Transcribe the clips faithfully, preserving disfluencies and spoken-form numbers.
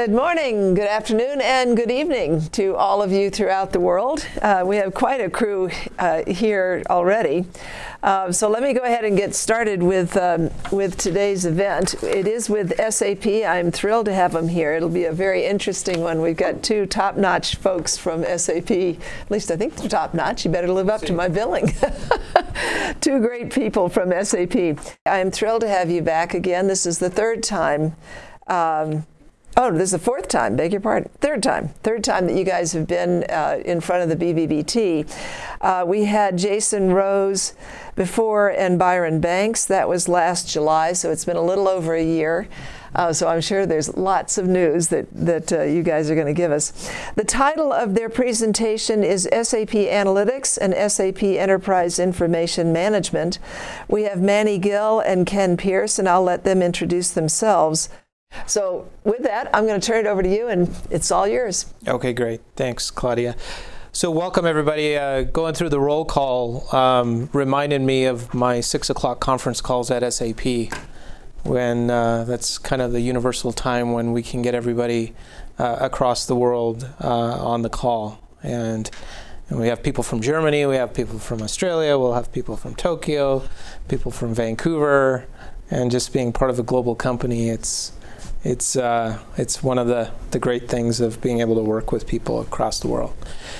Good morning, good afternoon, and good evening to all of you throughout the world. Uh, we have quite a crew uh, here already. Uh, so let me go ahead and get started with, um, with today's event. It is with S A P. I'm thrilled to have them here. It'll be a very interesting one. We've got two top-notch folks from S A P. At least I think they're top-notch. You better live up to my billing. Two great people from S A P. I am thrilled to have you back again. This is the third time. Um, Oh, this is the fourth time, beg your pardon, third time, third time that you guys have been uh, in front of the B B B T. Uh, we had Jason Rose before and Byron Banks. That was last July, so it's been a little over a year. Uh, so I'm sure there's lots of news that, that uh, you guys are going to give us. The title of their presentation is S A P Analytics and S A P Enterprise Information Management. We have Manny Gill and Ken Pierce, and I'll let them introduce themselves. So with that, I'm going to turn it over to you, and it's all yours. Okay, great. Thanks, Claudia. So welcome, everybody. Uh, going through the roll call um, reminded me of my six o'clock conference calls at S A P, when uh, that's kind of the universal time when we can get everybody uh, across the world uh, on the call. And, and we have people from Germany, we have people from Australia, we'll have people from Tokyo, people from Vancouver, and just being part of a global company, it's It's, uh, it's one of the, the great things of being able to work with people across the world.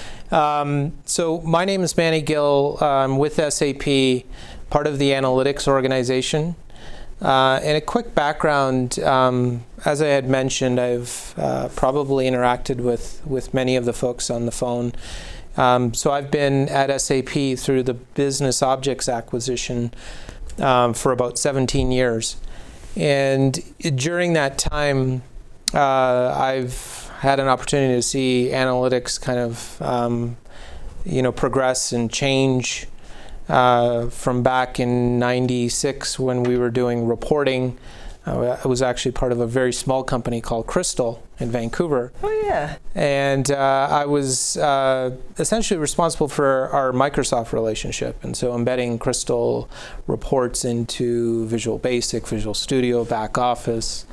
Um, so my name is Manny Gill. I'm with S A P, part of the analytics organization. Uh, and a quick background, um, as I had mentioned, I've uh, probably interacted with, with many of the folks on the phone. Um, so I've been at S A P through the Business Objects acquisition um, for about seventeen years. And during that time, uh, I've had an opportunity to see analytics kind of, um, you know, progress and change uh, from back in ninety-six when we were doing reporting. Uh, I was actually part of a very small company called Crystal in Vancouver. Oh, yeah. And uh, I was uh, essentially responsible for our Microsoft relationship. And so embedding Crystal reports into Visual Basic, Visual Studio, back office,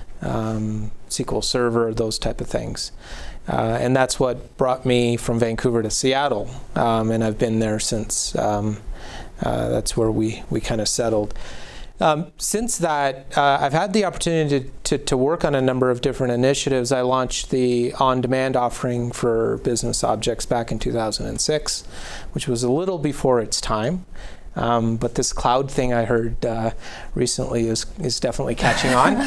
um, S Q L Server, those type of things. Uh, and that's what brought me from Vancouver to Seattle. Um, and I've been there since. Um, uh, that's where we, we kind of settled. Um, since that, uh, I've had the opportunity to, to, to work on a number of different initiatives. I launched the on-demand offering for Business Objects back in two thousand six, which was a little before its time. Um, but this cloud thing I heard uh, recently is, is definitely catching on.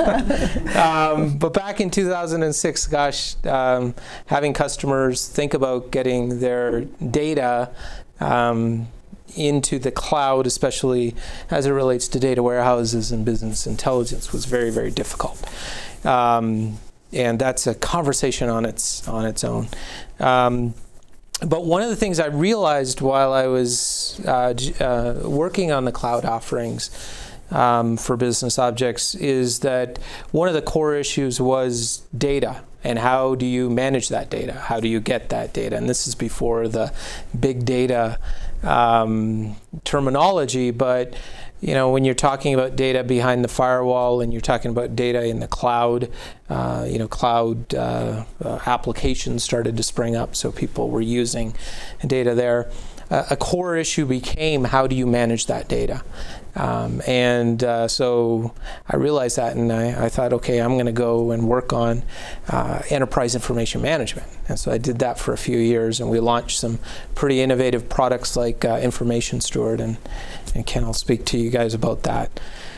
um, but back in two thousand six, gosh, um, having customers think about getting their data um, into the cloud, especially as it relates to data warehouses and business intelligence, was very, very difficult. Um, and that's a conversation on its on its own. Um, but one of the things I realized while I was uh, uh, working on the cloud offerings um, for Business Objects is that one of the core issues was data. And how do you manage that data? How do you get that data? And this is before the big data um, terminology, but you know, when you're talking about data behind the firewall and you're talking about data in the cloud, uh, you know, cloud uh, uh, applications started to spring up, so people were using data there. Uh, a core issue became, how do you manage that data? Um, and uh, so I realized that, and I, I thought, okay, I'm going to go and work on uh, enterprise information management. And so I did that for a few years, and we launched some pretty innovative products like uh, Information Steward, and, and Ken, I'll speak to you guys about that.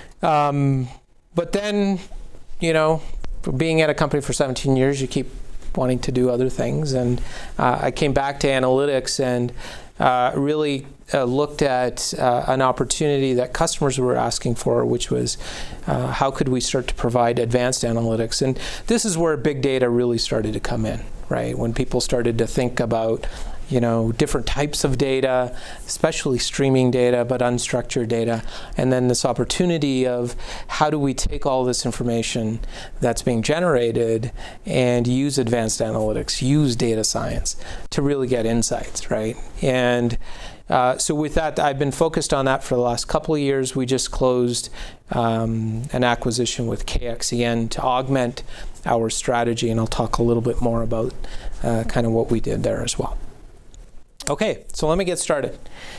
Um, but then, you know, being at a company for seventeen years, you keep wanting to do other things, and uh, I came back to analytics and Uh, really uh, looked at uh, an opportunity that customers were asking for, which was uh, how could we start to provide advanced analytics? And this is where big data really started to come in, right? When people started to think about, you know, different types of data, especially streaming data, but unstructured data. And then this opportunity of how do we take all this information that's being generated and use advanced analytics, use data science to really get insights, right? And Uh, so with that, I've been focused on that for the last couple of years. We just closed um, an acquisition with K X E N to augment our strategy, and I'll talk a little bit more about uh, kind of what we did there as well. Okay, so let me get started.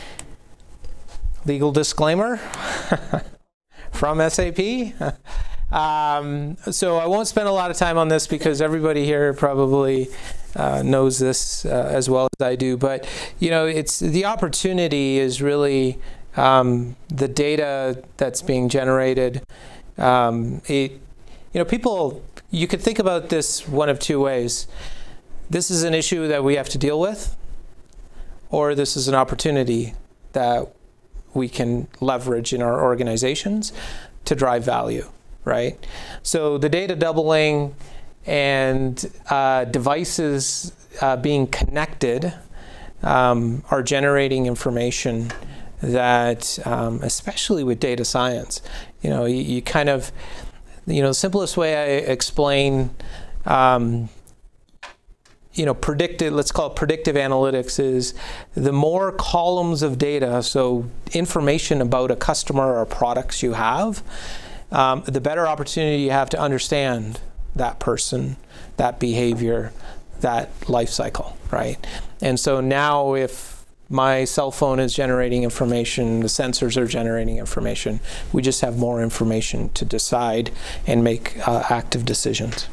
Legal disclaimer from S A P. Um, so I won't spend a lot of time on this because everybody here probably uh, knows this uh, as well as I do. But you know, it's the opportunity is really um, the data that's being generated. Um, it, you know, people. You could think about this one of two ways. This is an issue that we have to deal with, or this is an opportunity that we can leverage in our organizations to drive value, right? So the data doubling and uh, devices uh, being connected um, are generating information that, um, especially with data science, you know, you, you kind of, you know, the simplest way I explain, um, you know, predictive, let's call it predictive analytics, is the more columns of data, so information about a customer or products you have, um, the better opportunity you have to understand that person, that behavior, that life cycle, right? And so now if my cell phone is generating information, the sensors are generating information, we just have more information to decide and make uh, active decisions.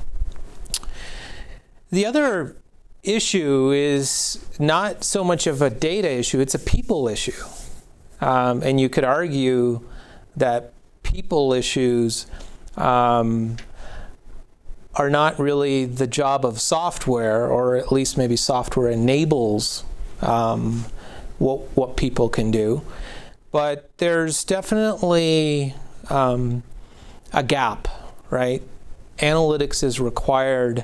The other issue is not so much of a data issue, it's a people issue. Um, and you could argue that people issues um, are not really the job of software, or at least maybe software enables um, what, what people can do. But there's definitely um, a gap, right? Analytics is required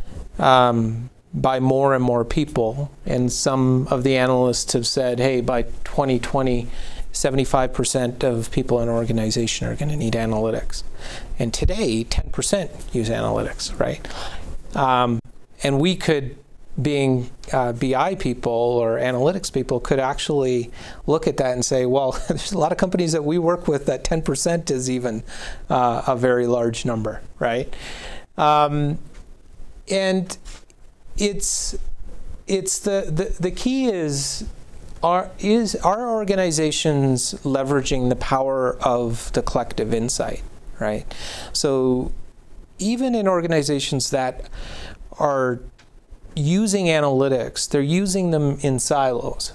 Um, by more and more people, and some of the analysts have said, hey, by twenty twenty, seventy-five percent of people in an organization are going to need analytics. And today, ten percent use analytics, right? Um, and we could, being uh, B I people or analytics people, could actually look at that and say, well, there's a lot of companies that we work with that ten percent is even uh, a very large number, right? Um, And it's it's the, the the key is are is our organizations leveraging the power of the collective insight, right? So even in organizations that are using analytics, they're using them in silos.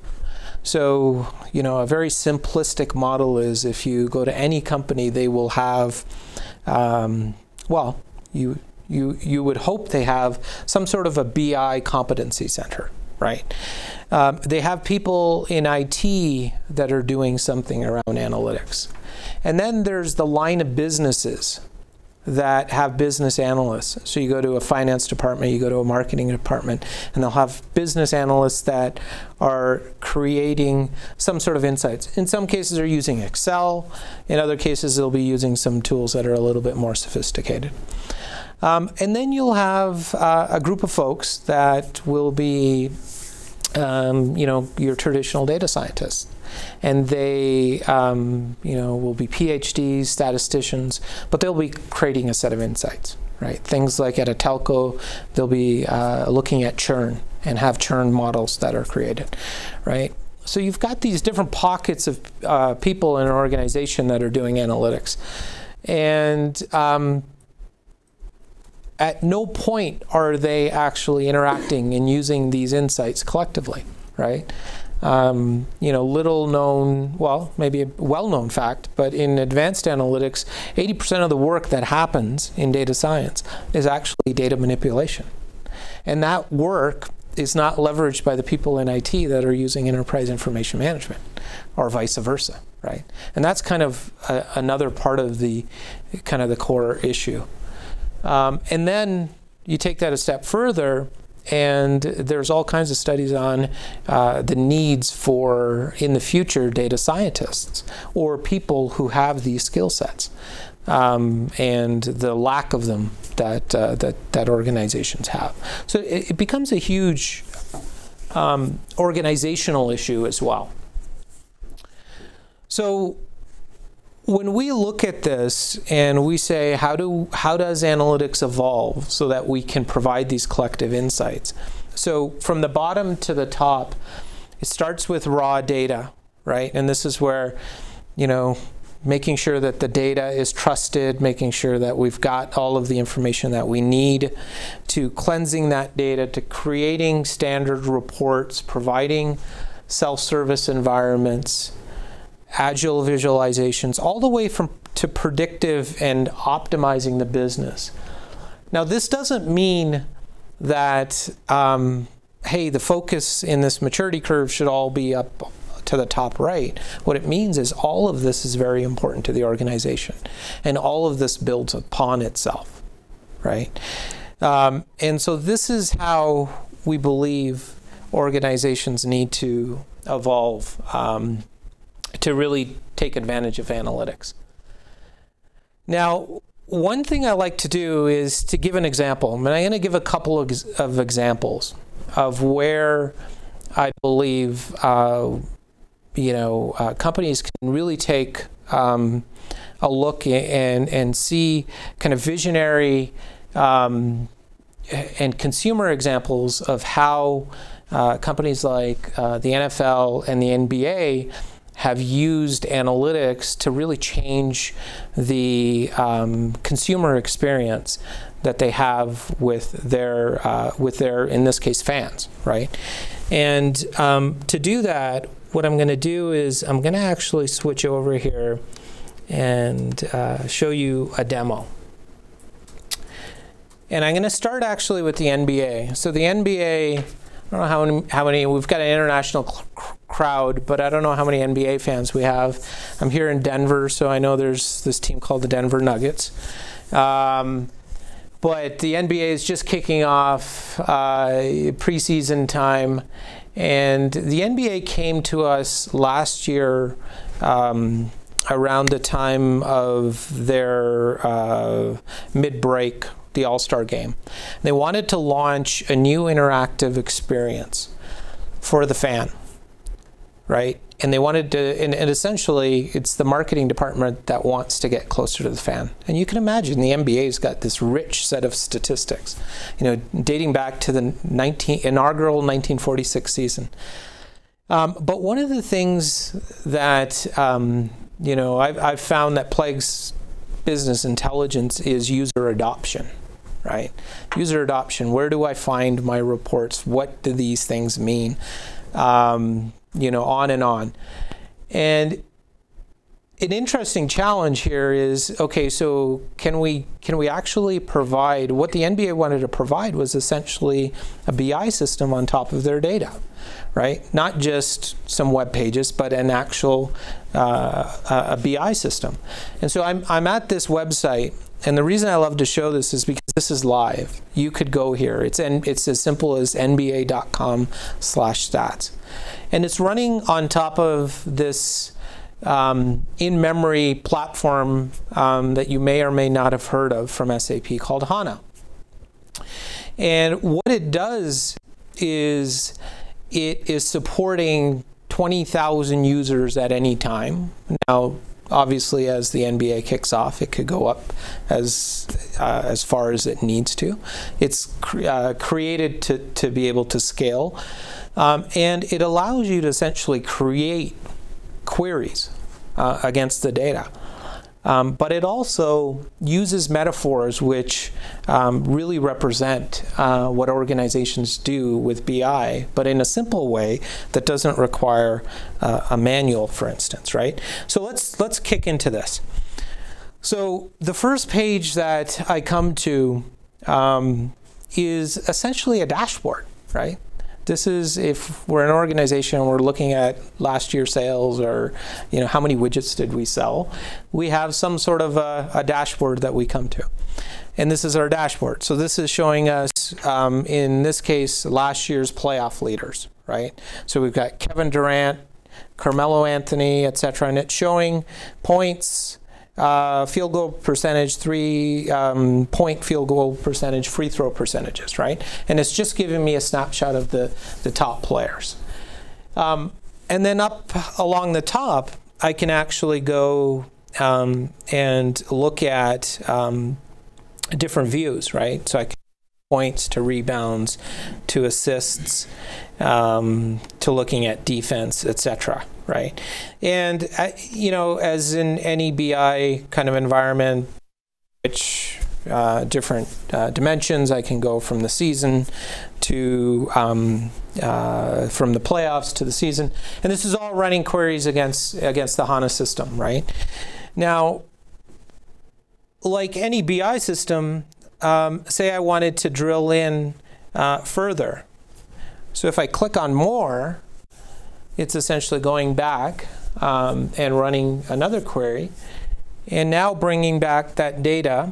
So, you know, a very simplistic model is if you go to any company, they will have, um, well, you. You, you would hope they have some sort of a B I competency center, right? Um, they have people in I T that are doing something around analytics. And then there's the line of businesses that have business analysts. So you go to a finance department, you go to a marketing department, and they'll have business analysts that are creating some sort of insights. In some cases, they're using Excel. In other cases, they'll be using some tools that are a little bit more sophisticated. Um, and then you'll have uh, a group of folks that will be, um, you know, your traditional data scientists. And they, um, you know, will be PhDs, statisticians, but they'll be creating a set of insights, right? Things like at a telco, they'll be uh, looking at churn and have churn models that are created, right? So you've got these different pockets of uh, people in an organization that are doing analytics. And um, at no point are they actually interacting and using these insights collectively, right? Um, you know, little known, well, maybe a well-known fact, but in advanced analytics, eighty percent of the work that happens in data science is actually data manipulation. And that work is not leveraged by the people in I T that are using enterprise information management, or vice versa, right? And that's kind of a, another part of the kind of the core issue. Um, and then you take that a step further, and there's all kinds of studies on uh, the needs for, in the future, data scientists or people who have these skill sets, um, and the lack of them that, uh, that, that organizations have. So it, it becomes a huge um, organizational issue as well. So when we look at this and we say, how do how does analytics evolve so that we can provide these collective insights? So from the bottom to the top, it starts with raw data, right? And this is where, you know, making sure that the data is trusted, making sure that we've got all of the information that we need, to cleansing that data, to creating standard reports, providing self-service environments, agile visualizations, all the way from to predictive and optimizing the business. Now, this doesn't mean that, um, hey, the focus in this maturity curve should all be up to the top right. What it means is all of this is very important to the organization, and all of this builds upon itself, right? Um, and so this is how we believe organizations need to evolve um, to really take advantage of analytics. Now, one thing I like to do is to give an example, and I'm going to give a couple of, of examples of where I believe uh, you know, uh, companies can really take um, a look and, and see kind of visionary um, and consumer examples of how uh, companies like uh, the N F L and the N B A have used analytics to really change the um, consumer experience that they have with their, uh, with their, in this case, fans, right? And um, to do that, what I'm going to do is I'm going to actually switch over here and uh, show you a demo. And I'm going to start actually with the N B A. So the N B A, I don't know how many, how many we've got an international crowd, but I don't know how many N B A fans we have. I'm here in Denver, so I know there's this team called the Denver Nuggets. Um, but the N B A is just kicking off uh, preseason time. And the N B A came to us last year um, around the time of their uh, mid-break, the All-Star game. They wanted to launch a new interactive experience for the fan, right? And they wanted to, and, and essentially, it's the marketing department that wants to get closer to the fan. And you can imagine the N B A's got this rich set of statistics, you know, dating back to the nineteen, inaugural nineteen forty-six season. Um, but one of the things that, um, you know, I've, I've found that plagues business intelligence is user adoption, right? User adoption, where do I find my reports? What do these things mean? Um, you know, on and on. And an interesting challenge here is, okay, so can we can we actually provide, what the N B A wanted to provide was essentially a B I system on top of their data, right? Not just some web pages, but an actual uh, a B I system. And so I'm, I'm at this website, and the reason I love to show this is because this is live. You could go here. It's, N, it's as simple as N B A dot com slash stats. And it's running on top of this um, in-memory platform um, that you may or may not have heard of from S A P called HANA. And what it does is it is supporting twenty thousand users at any time. Now, obviously, as the N B A kicks off, it could go up as uh, as far as it needs to. It's cre uh, created to, to be able to scale. Um, and it allows you to essentially create queries uh, against the data. Um, but it also uses metaphors which um, really represent uh, what organizations do with B I, but in a simple way that doesn't require uh, a manual, for instance, right? So let's, let's kick into this. So the first page that I come to um, is essentially a dashboard, right? This is if we're an organization and we're looking at last year's sales, or you know, how many widgets did we sell, we have some sort of a, a dashboard that we come to. And this is our dashboard. So this is showing us, um, in this case, last year's playoff leaders, right? So we've got Kevin Durant, Carmelo Anthony, et cetera, and it's showing points, Uh, field goal percentage, three um, point field goal percentage, free throw percentages, right? And it's just giving me a snapshot of the, the top players. Um, and then up along the top, I can actually go um, and look at um, different views, right? So I can points to rebounds, to assists, um, to looking at defense, et cetera. Right, and uh, you know, as in any B I kind of environment, which uh, different uh, dimensions, I can go from the season to um, uh, from the playoffs to the season, and this is all running queries against against the HANA system, right? Now, like any B I system, um, say I wanted to drill in uh, further. So if I click on more, it's essentially going back um, and running another query, and now bringing back that data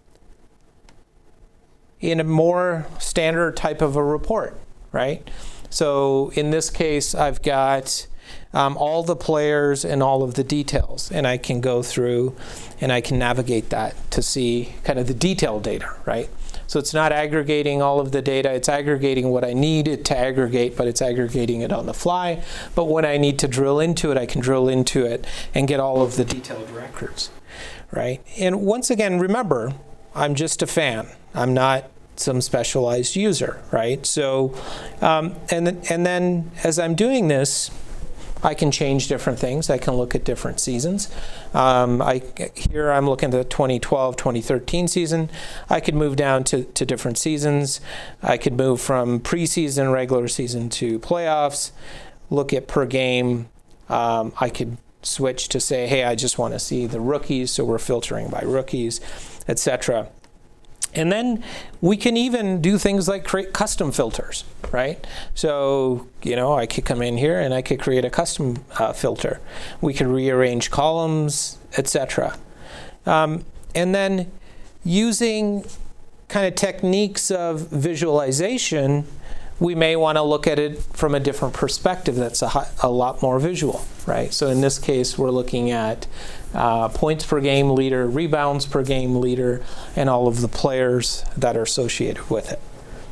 in a more standard type of a report, right? So in this case, I've got um, all the players and all of the details, and I can go through and I can navigate that to see kind of the detailed data, right? So it's not aggregating all of the data, it's aggregating what I need it to aggregate, but it's aggregating it on the fly. But when I need to drill into it, I can drill into it and get all of the detailed records, right? And once again, remember, I'm just a fan. I'm not some specialized user, right? So, um, and, th and then as I'm doing this, I can change different things. I can look at different seasons. Um, I, here I'm looking at the twenty twelve twenty thirteen season. I could move down to, to different seasons. I could move from preseason, regular season to playoffs, look at per game. Um, I could switch to say, hey, I just want to see the rookies, so we're filtering by rookies, et cetera. And then we can even do things like create custom filters, right? So, you know, I could come in here and I could create a custom uh, filter. We could rearrange columns, et cetera. Um, and then using kind of techniques of visualization, we may want to look at it from a different perspective that's a, a lot more visual, right? So in this case, we're looking at uh, points per game leader, rebounds per game leader, and all of the players that are associated with it.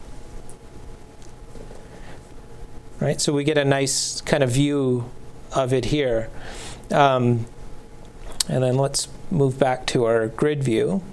Right? So we get a nice kind of view of it here. Um, and then let's move back to our grid view.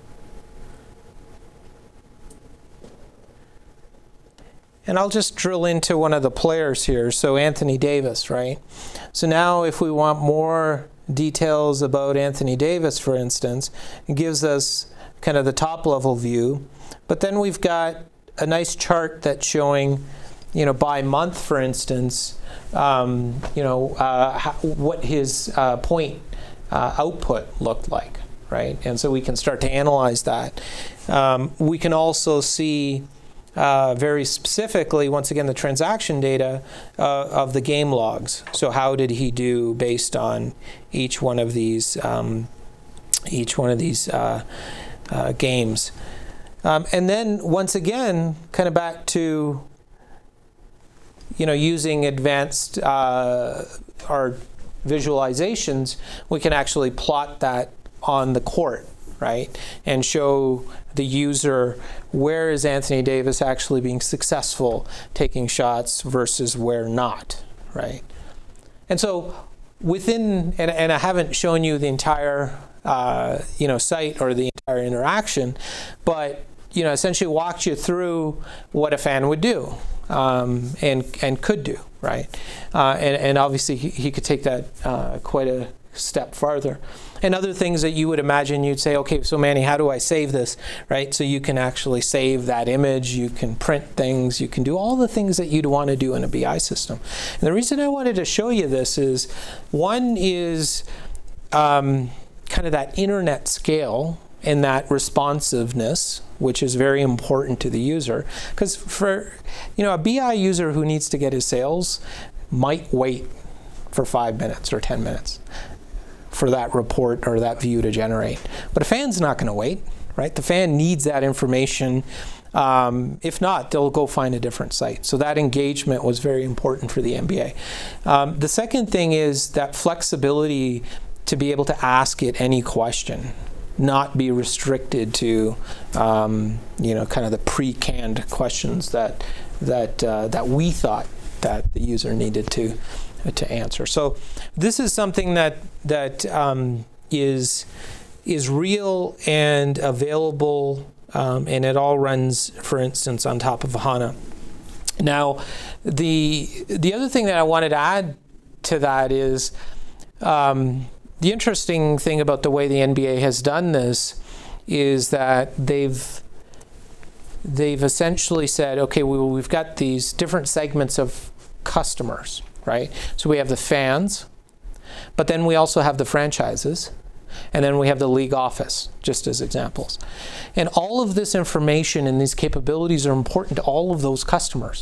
And I'll just drill into one of the players here. So Anthony Davis, right? So now if we want more details about Anthony Davis, for instance, it gives us kind of the top level view. But then we've got a nice chart that's showing, you know, by month, for instance, um, you know, uh, how, what his uh, point uh, output looked like, right? And so we can start to analyze that. Um, we can also see Uh, very specifically, once again, the transaction data uh, of the game logs. So how did he do based on each one of these um, each one of these uh, uh, games? Um, and then once again, kind of back to you know using advanced uh, our visualizations, we can actually plot that on the court, right, and show the user where is Anthony Davis actually being successful taking shots versus where not, right? And so within, and, and I haven't shown you the entire uh, you know site or the entire interaction, but you know essentially walked you through what a fan would do um, and and could do, right? Uh, and, and obviously he, he could take that uh, quite a step farther. And other things that you would imagine, you'd say, okay, so Manny, how do I save this, right? So you can actually save that image, you can print things, you can do all the things that you'd want to do in a B I system. And the reason I wanted to show you this is, one is um, kind of that internet scale and that responsiveness, which is very important to the user. Because for you know a B I user who needs to get his sales might wait for five minutes or ten minutes for that report or that view to generate. But a fan's not going to wait, right? The fan needs that information. Um, if not, they'll go find a different site. So that engagement was very important for the N B A. Um, the second thing is that flexibility to be able to ask it any question, not be restricted to um, you know kind of the pre-canned questions that that uh, that we thought that the user needed to to answer. So this is something that that um, is is real and available, um, and it all runs, for instance, on top of HANA. Now, the the other thing that I wanted to add to that is um, the interesting thing about the way the N B A has done this is that they've they've essentially said, okay, we, we've got these different segments of customers, right? So we have the fans, but then we also have the franchises, and then we have the league office, just as examples. And all of this information and these capabilities are important to all of those customers.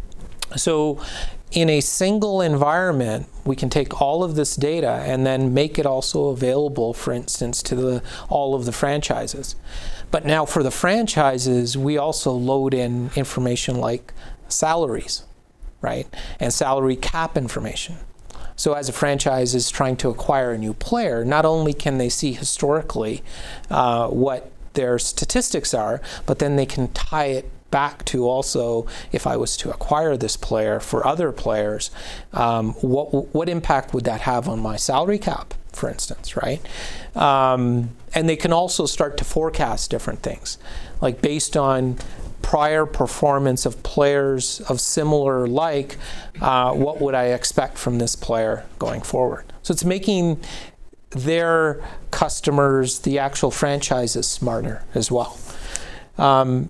So in a single environment, we can take all of this data and then make it also available, for instance, to the, all of the franchises. But now for the franchises, we also load in information like salaries, right? And salary cap information. So as a franchise is trying to acquire a new player, not only can they see historically uh, what their statistics are, but then they can tie it back to also, if I was to acquire this player for other players, um, what what impact would that have on my salary cap, for instance, right? Um, and they can also start to forecast different things, like based on prior performance of players of similar like, uh, what would I expect from this player going forward? So it's making their customers, the actual franchises, smarter as well. Um,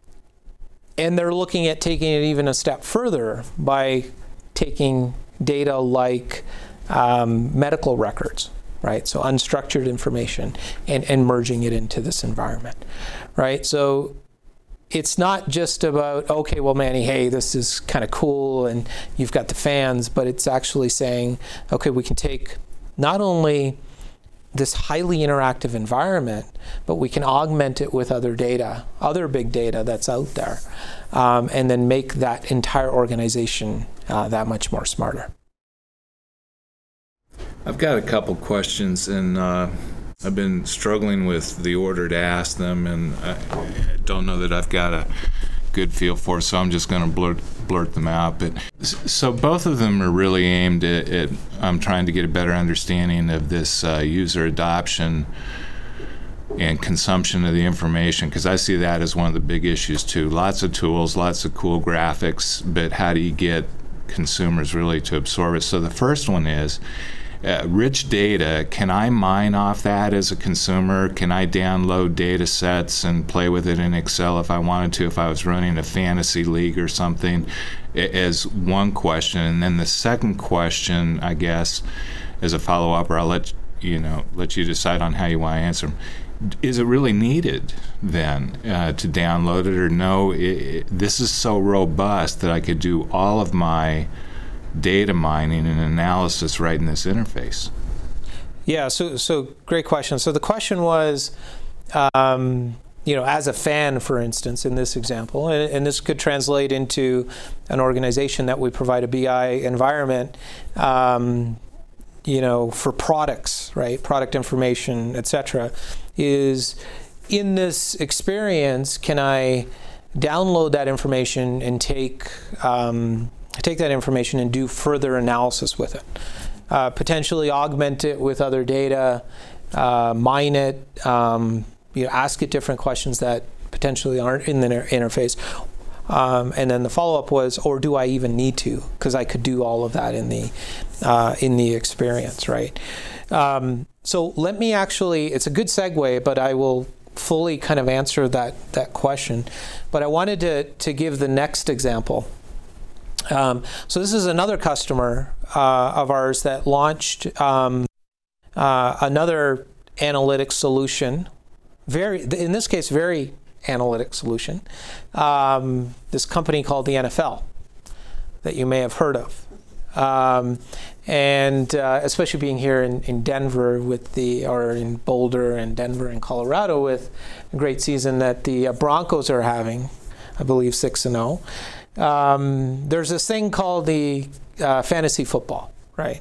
And they're looking at taking it even a step further by taking data like um, medical records, right? So unstructured information, and, and merging it into this environment, right? So it's not just about, okay, well, Manny, hey, this is kind of cool, and you've got the fans, but it's actually saying, okay, we can take not only this highly interactive environment, but we can augment it with other data, other big data that's out there, um, and then make that entire organization uh, that much more smarter. I've got a couple questions, and uh, I've been struggling with the order to ask them, and I don't know that I've got a good feel for it, so I'm just going to blurt blurt them out. But so both of them are really aimed at, at I'm trying to get a better understanding of this uh, user adoption and consumption of the information, because I see that as one of the big issues too. Lots of tools, lots of cool graphics, but how do you get consumers really to absorb it? So the first one is Uh, rich data. Can I mine off that as a consumer? Can I download data sets and play with it in Excel if I wanted to, if I was running a fantasy league or something, as one question. And then the second question, I guess, as a follow-up, or I'll let you know, let you decide on how you want to answer them. Is it really needed then uh, to download it, or no, it, it, this is so robust that I could do all of my data mining and analysis right in this interface? Yeah, so so great question. So the question was, um, you know, as a fan, for instance, in this example, and, and this could translate into an organization that we provide a B I environment, um, you know, for products, right, product information, et cetera, is in this experience, can I download that information and take um, take that information and do further analysis with it, uh, potentially augment it with other data, uh, mine it, um, you know, ask it different questions that potentially aren't in the inter interface. Um, and then the follow-up was, or do I even need to? Because I could do all of that in the uh, in the experience, right? Um, so let me actually, it's a good segue, but I will fully kind of answer that that question. But I wanted to to give the next example. Um, so this is another customer uh, of ours that launched um, uh, another analytics solution, very, in this case, very analytic solution. Um, this company called the N F L that you may have heard of. Um, and uh, especially being here in, in Denver with the, or in Boulder and Denver and Colorado with a great season that the uh, Broncos are having, I believe six and oh. Um, there's this thing called the uh, fantasy football, right?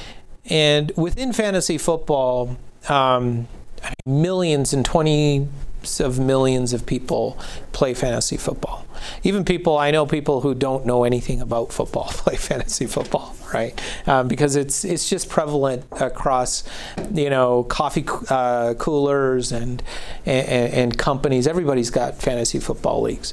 And within fantasy football, um, I mean, millions and twenty of millions of people play fantasy football. Even people, I know people who don't know anything about football play fantasy football, right? Um, because it's it's just prevalent across, you know, coffee uh, coolers and, and and companies. Everybody's got fantasy football leagues.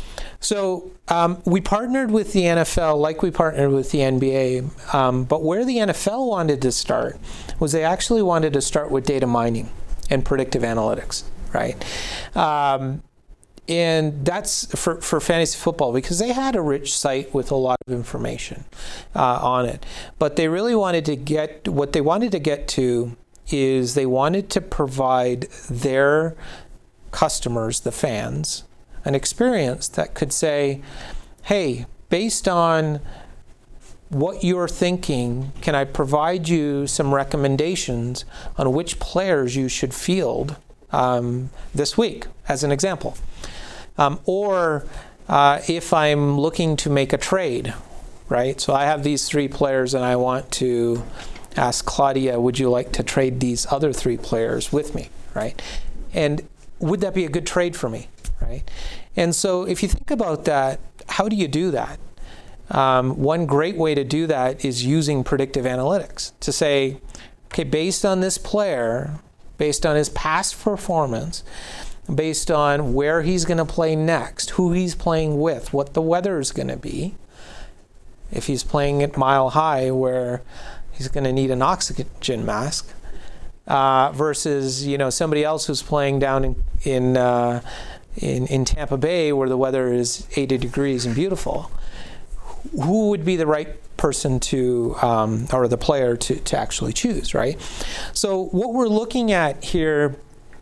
So um, we partnered with the N F L like we partnered with the N B A, um, but where the N F L wanted to start was they actually wanted to start with data mining and predictive analytics, right? Um, and that's for, for fantasy football because they had a rich site with a lot of information uh, on it. But they really wanted to get, what they wanted to get to is they wanted to provide their customers, the fans, an experience that could say, hey, based on what you're thinking, can I provide you some recommendations on which players you should field um, this week, as an example? Um, or uh, if I'm looking to make a trade, right? So I have these three players and I want to ask Claudia, would you like to trade these other three players with me, right? And would that be a good trade for me? Right? And so if you think about that, how do you do that? Um, one great way to do that is using predictive analytics to say, okay, based on this player, based on his past performance, based on where he's going to play next, who he's playing with, what the weather is going to be, if he's playing at Mile High where he's going to need an oxygen mask, uh, versus, you know, somebody else who's playing down in, in uh, In, in Tampa Bay where the weather is eighty degrees and beautiful, who would be the right person to, um, or the player to, to actually choose, right? So what we're looking at here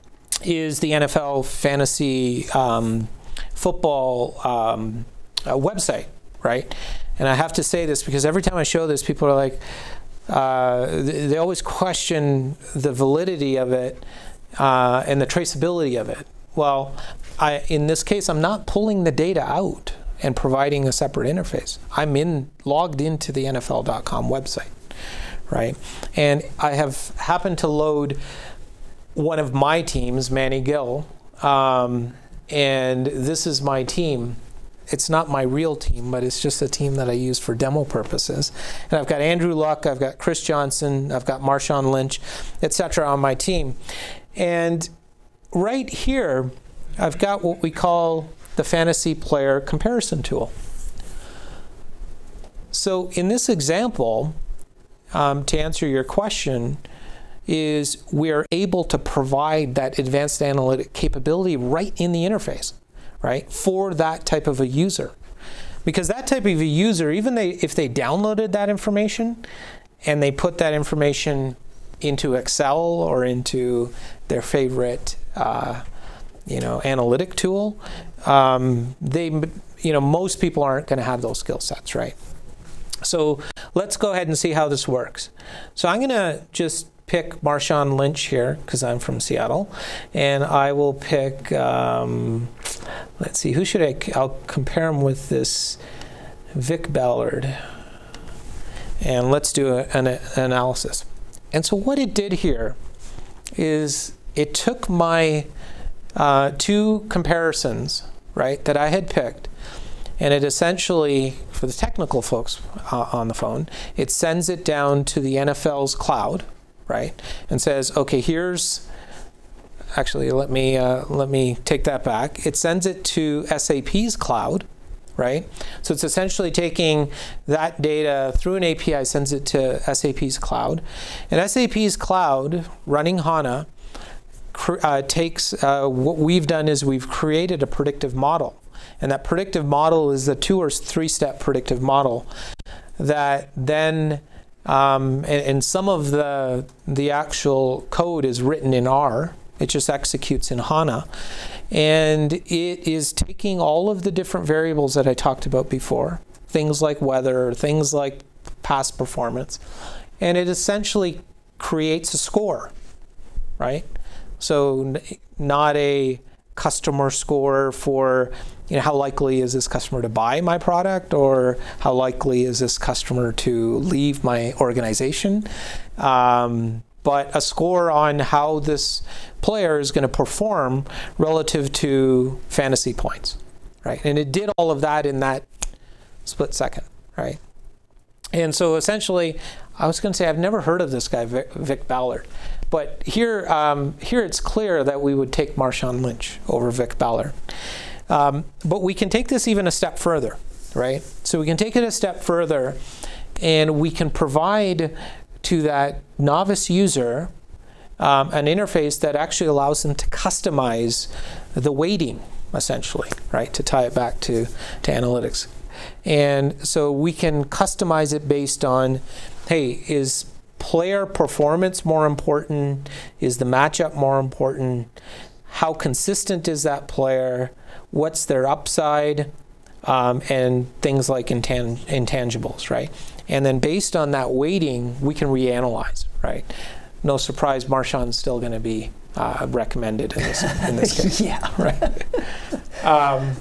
is the N F L fantasy um, football um, uh, website, right? And I have to say this because every time I show this, people are like, uh, they, they always question the validity of it uh, and the traceability of it. Well, I, in this case, I'm not pulling the data out and providing a separate interface. I'm in logged into the N F L dot com website, right? And I have happened to load one of my teams, Manny Gill, um, and this is my team. It's not my real team, but it's just a team that I use for demo purposes. And I've got Andrew Luck, I've got Chris Johnson, I've got Marshawn Lynch, et cetera on my team. And right here, I've got what we call the fantasy player comparison tool. So in this example, um, to answer your question, is we are able to provide that advanced analytic capability right in the interface, right, for that type of a user. Because that type of a user, even they, if they downloaded that information and they put that information into Excel or into their favorite uh, you know, analytic tool, um, they, you know, most people aren't going to have those skill sets, right? So let's go ahead and see how this works. So I'm going to just pick Marshawn Lynch here because I'm from Seattle, and I will pick, um, let's see, who should I, I'll compare him with this Vic Ballard, and let's do a, an, an analysis. And so what it did here is it took my uh, two comparisons, right, that I had picked, and it essentially, for the technical folks uh, on the phone, it sends it down to the N F L's cloud, right, and says, okay, here's, actually, let me, uh, let me take that back. It sends it to S A P's cloud, right? So it's essentially taking that data through an A P I, sends it to S A P's cloud. And S A P's cloud, running HANA, uh, takes, uh, what we've done is we've created a predictive model. And that predictive model is a two or three-step predictive model that then, um, and, and some of the, the actual code is written in R. It just executes in HANA. And it is taking all of the different variables that I talked about before, things like weather, things like past performance, and it essentially creates a score, right? So not a customer score for, you know, how likely is this customer to buy my product, or how likely is this customer to leave my organization. Um, but a score on how this player is going to perform relative to fantasy points, right? And it did all of that in that split second, right? And so essentially, I was going to say, I've never heard of this guy, Vic, Vic Ballard. But here, um, here it's clear that we would take Marshawn Lynch over Vic Ballard. Um, but we can take this even a step further, right? So we can take it a step further, and we can provide to that novice user um, an interface that actually allows them to customize the weighting, essentially, right? To tie it back to, to analytics. And so we can customize it based on, hey, is player performance more important? Is the matchup more important? How consistent is that player? What's their upside? Um, and things like intang intangibles, right? And then based on that weighting, we can reanalyze, right? No surprise, Marshawn's still going to be uh, recommended in this, in this case. Yeah. Right. Um,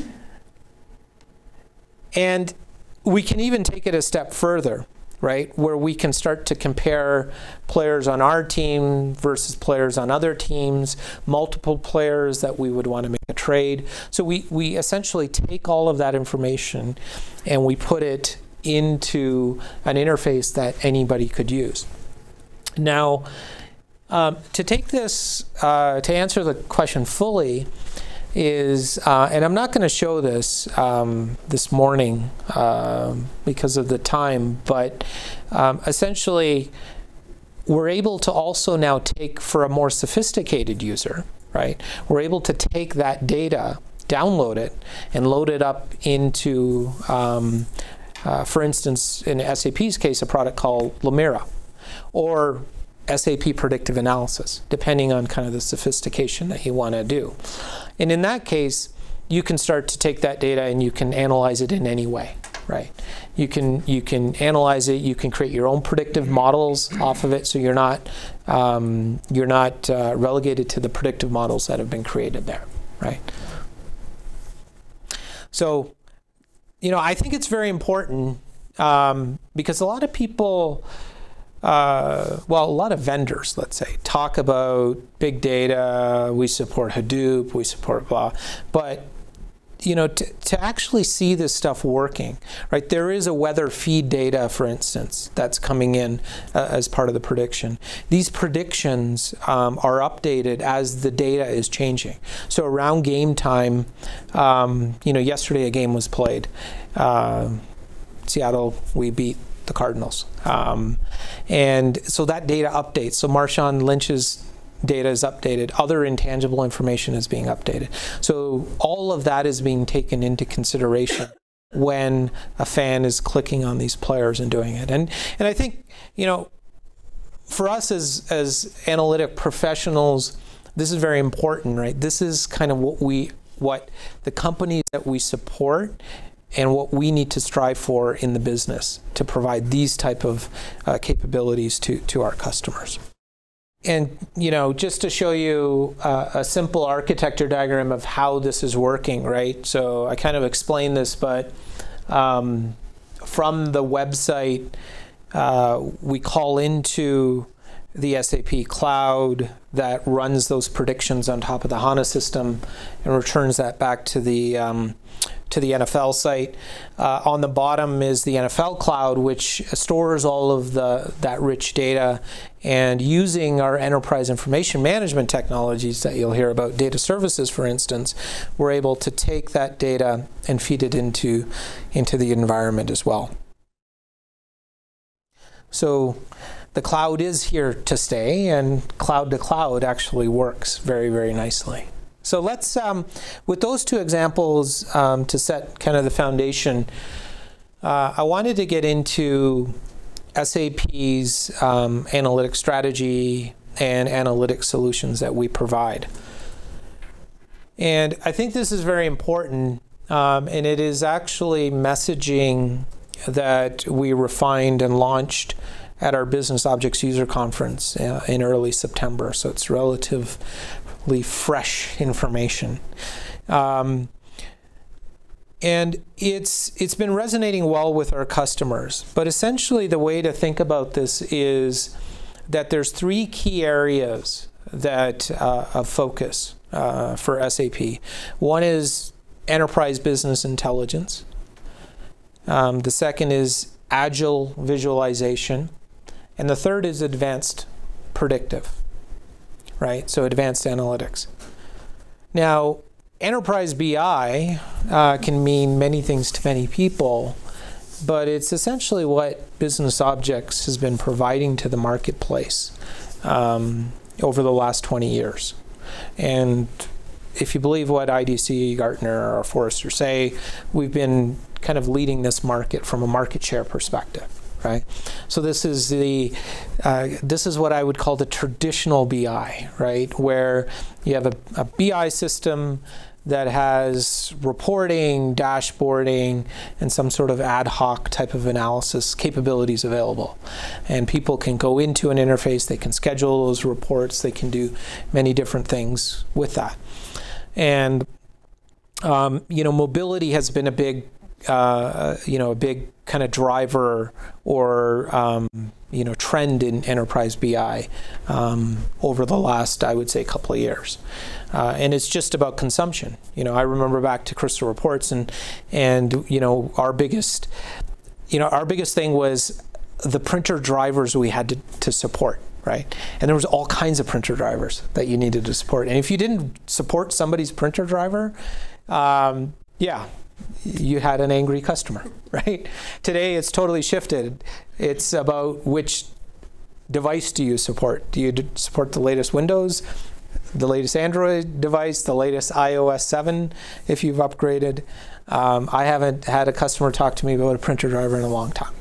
and we can even take it a step further, right? Where we can start to compare players on our team versus players on other teams, multiple players that we would want to make a trade. So we, we essentially take all of that information and we put it into an interface that anybody could use. Now, um, to take this, uh, to answer the question fully, is, uh, and I'm not going to show this um, this morning uh, because of the time, but um, essentially we're able to also now take, for a more sophisticated user, right, we're able to take that data, download it, and load it up into, um, uh, for instance, in S A P's case, a product called Lumira, or S A P predictive analysis, depending on kind of the sophistication that you want to do. And in that case, you can start to take that data and you can analyze it in any way, right? You can you can analyze it. You can create your own predictive models off of it, so you're not um, you're not uh, relegated to the predictive models that have been created there, right? So, you know, I think it's very important um, because a lot of people. Uh, well, a lot of vendors, let's say, talk about big data, we support Hadoop, we support blah, but you know, to, to actually see this stuff working, right? There is a weather feed data, for instance, that's coming in uh, as part of the prediction. These predictions um, are updated as the data is changing. So around game time, um, you know, yesterday a game was played. Uh, Seattle, we beat the Cardinals. Um, and so that data updates. So Marshawn Lynch's data is updated. Other intangible information is being updated. So all of that is being taken into consideration when a fan is clicking on these players and doing it. And and I think, you know, for us as, as analytic professionals, this is very important, right? This is kind of what we, what the companies that we support and what we need to strive for in the business to provide these type of uh, capabilities to, to our customers. And, you know, just to show you uh, a simple architecture diagram of how this is working, right? So I kind of explained this, but um, from the website, uh, we call into the S A P cloud that runs those predictions on top of the HANA system and returns that back to the um, to the N F L site. Uh, on the bottom is the N F L cloud, which stores all of the that rich data. And using our enterprise information management technologies that you'll hear about, data services, for instance, we're able to take that data and feed it into into the environment as well. So the cloud is here to stay, and cloud to cloud actually works very, very nicely. So let's, um, with those two examples um, to set kind of the foundation, uh, I wanted to get into S A P's um, analytic strategy and analytic solutions that we provide. And I think this is very important, um, and it is actually messaging that we refined and launched at our Business Objects User Conference uh, in early September. So it's relatively fresh information. Um, and it's it's been resonating well with our customers. But essentially the way to think about this is that there's three key areas that uh, of focus uh, for S A P. One is enterprise business intelligence. Um, the second is agile visualization. And the third is advanced predictive, right? So advanced analytics. Now, enterprise B I uh, can mean many things to many people, but it's essentially what Business Objects has been providing to the marketplace um, over the last twenty years. And if you believe what I D C, Gartner, or Forrester say, we've been kind of leading this market from a market share perspective, right? So this is the uh, this is what I would call the traditional B I, right? Where you have a, a B I system that has reporting, dashboarding, and some sort of ad hoc type of analysis capabilities available. And people can go into an interface, they can schedule those reports, they can do many different things with that. And um, you know, mobility has been a big, uh, you know, a big kind of driver or um, you know, trend in enterprise B I um, over the last, I would say, couple of years. Uh, and it's just about consumption. You know, I remember back to Crystal Reports, and and you know, our biggest, you know, our biggest thing was the printer drivers we had to, to support, right? And there was all kinds of printer drivers that you needed to support. And if you didn't support somebody's printer driver, um, yeah, you had an angry customer, right? Today it's totally shifted. It's about which device do you support? Do you support the latest Windows, the latest Android device, the latest i O S seven if you've upgraded? Um, I haven't had a customer talk to me about a printer driver in a long time.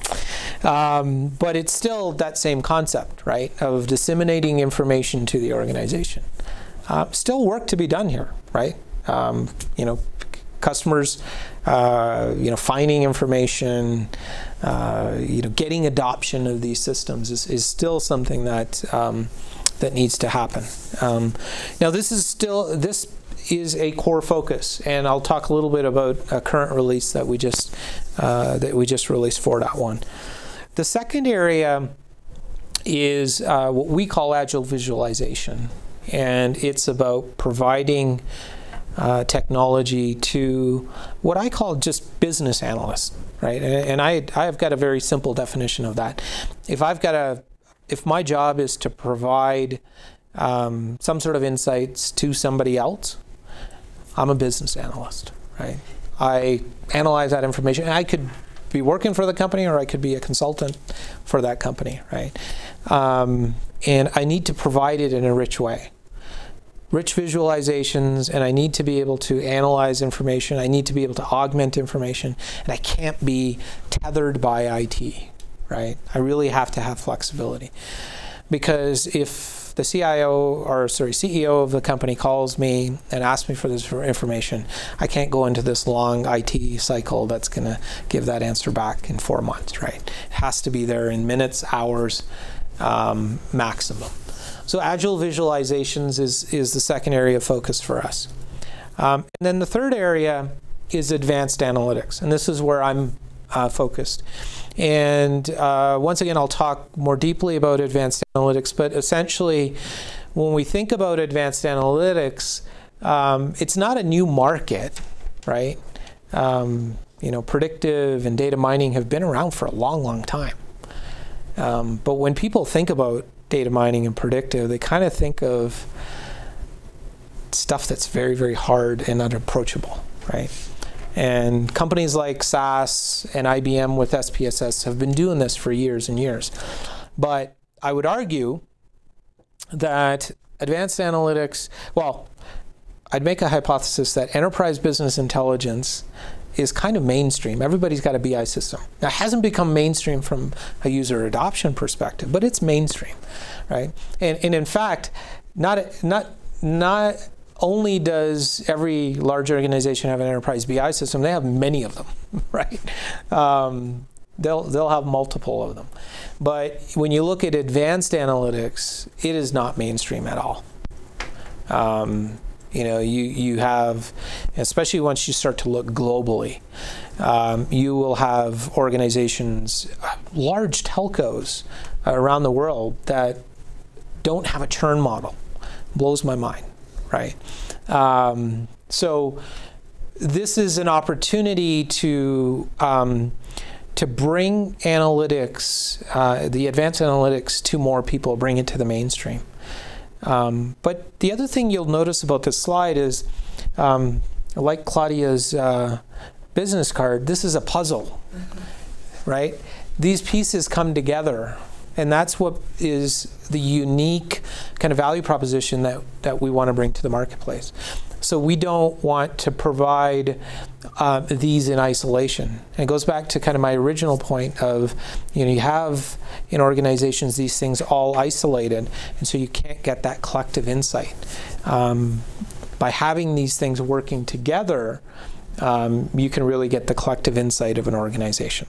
Um, but it's still that same concept, right, of disseminating information to the organization. Uh, still work to be done here, right? Um, you know, customers, uh, you know, finding information, uh, you know, getting adoption of these systems is, is still something that um, that needs to happen. Um, now, this is still this is a core focus, and I'll talk a little bit about a current release that we just uh, that we just released four point one. The second area is uh, what we call agile visualization, and it's about providing Uh, technology to what I call just business analysts, right? And, and I, I have got a very simple definition of that. If I've got a, if my job is to provide um, some sort of insights to somebody else, I'm a business analyst, right? I analyze that information. I could be working for the company, or I could be a consultant for that company, right? Um, and I need to provide it in a rich way. Rich visualizations, and I need to be able to analyze information. I need to be able to augment information, and I can't be tethered by I T, right? I really have to have flexibility, because if the C I O or sorry C E O of the company calls me and asks me for this information, I can't go into this long I T cycle that's going to give that answer back in four months, right? It has to be there in minutes, hours, um, maximum. So agile visualizations is, is the second area of focus for us. Um, and then the third area is advanced analytics, and this is where I'm uh, focused. And uh, once again, I'll talk more deeply about advanced analytics, but essentially, when we think about advanced analytics, um, it's not a new market, right? Um, you know, predictive and data mining have been around for a long, long time. Um, but when people think about data mining and predictive, they kind of think of stuff that's very, very hard and unapproachable, right? And companies like S A S and I B M with S P S S have been doing this for years and years. But I would argue that advanced analytics, well, I'd make a hypothesis that enterprise business intelligence is kind of mainstream. Everybody's got a B I system. Now, it hasn't become mainstream from a user adoption perspective, but it's mainstream, right? And, and in fact, not, not, not only does every large organization have an enterprise B I system, they have many of them, right? Um, they'll, they'll have multiple of them. But when you look at advanced analytics, it is not mainstream at all. Um, You know, you, you have, especially once you start to look globally, um, you will have organizations, large telcos around the world that don't have a churn model. Blows my mind, right? Um, so this is an opportunity to um, to bring analytics, uh, the advanced analytics, to more people, bring it to the mainstream. Um, but the other thing you'll notice about this slide is, um, like Claudia's uh, business card, this is a puzzle, mm-hmm. right? These pieces come together, and that's what is the unique kind of value proposition that, that we want to bring to the marketplace. So we don't want to provide uh, these in isolation. And it goes back to kind of my original point of, you know, you have in organizations these things all isolated, and so you can't get that collective insight. Um, by having these things working together, um, you can really get the collective insight of an organization.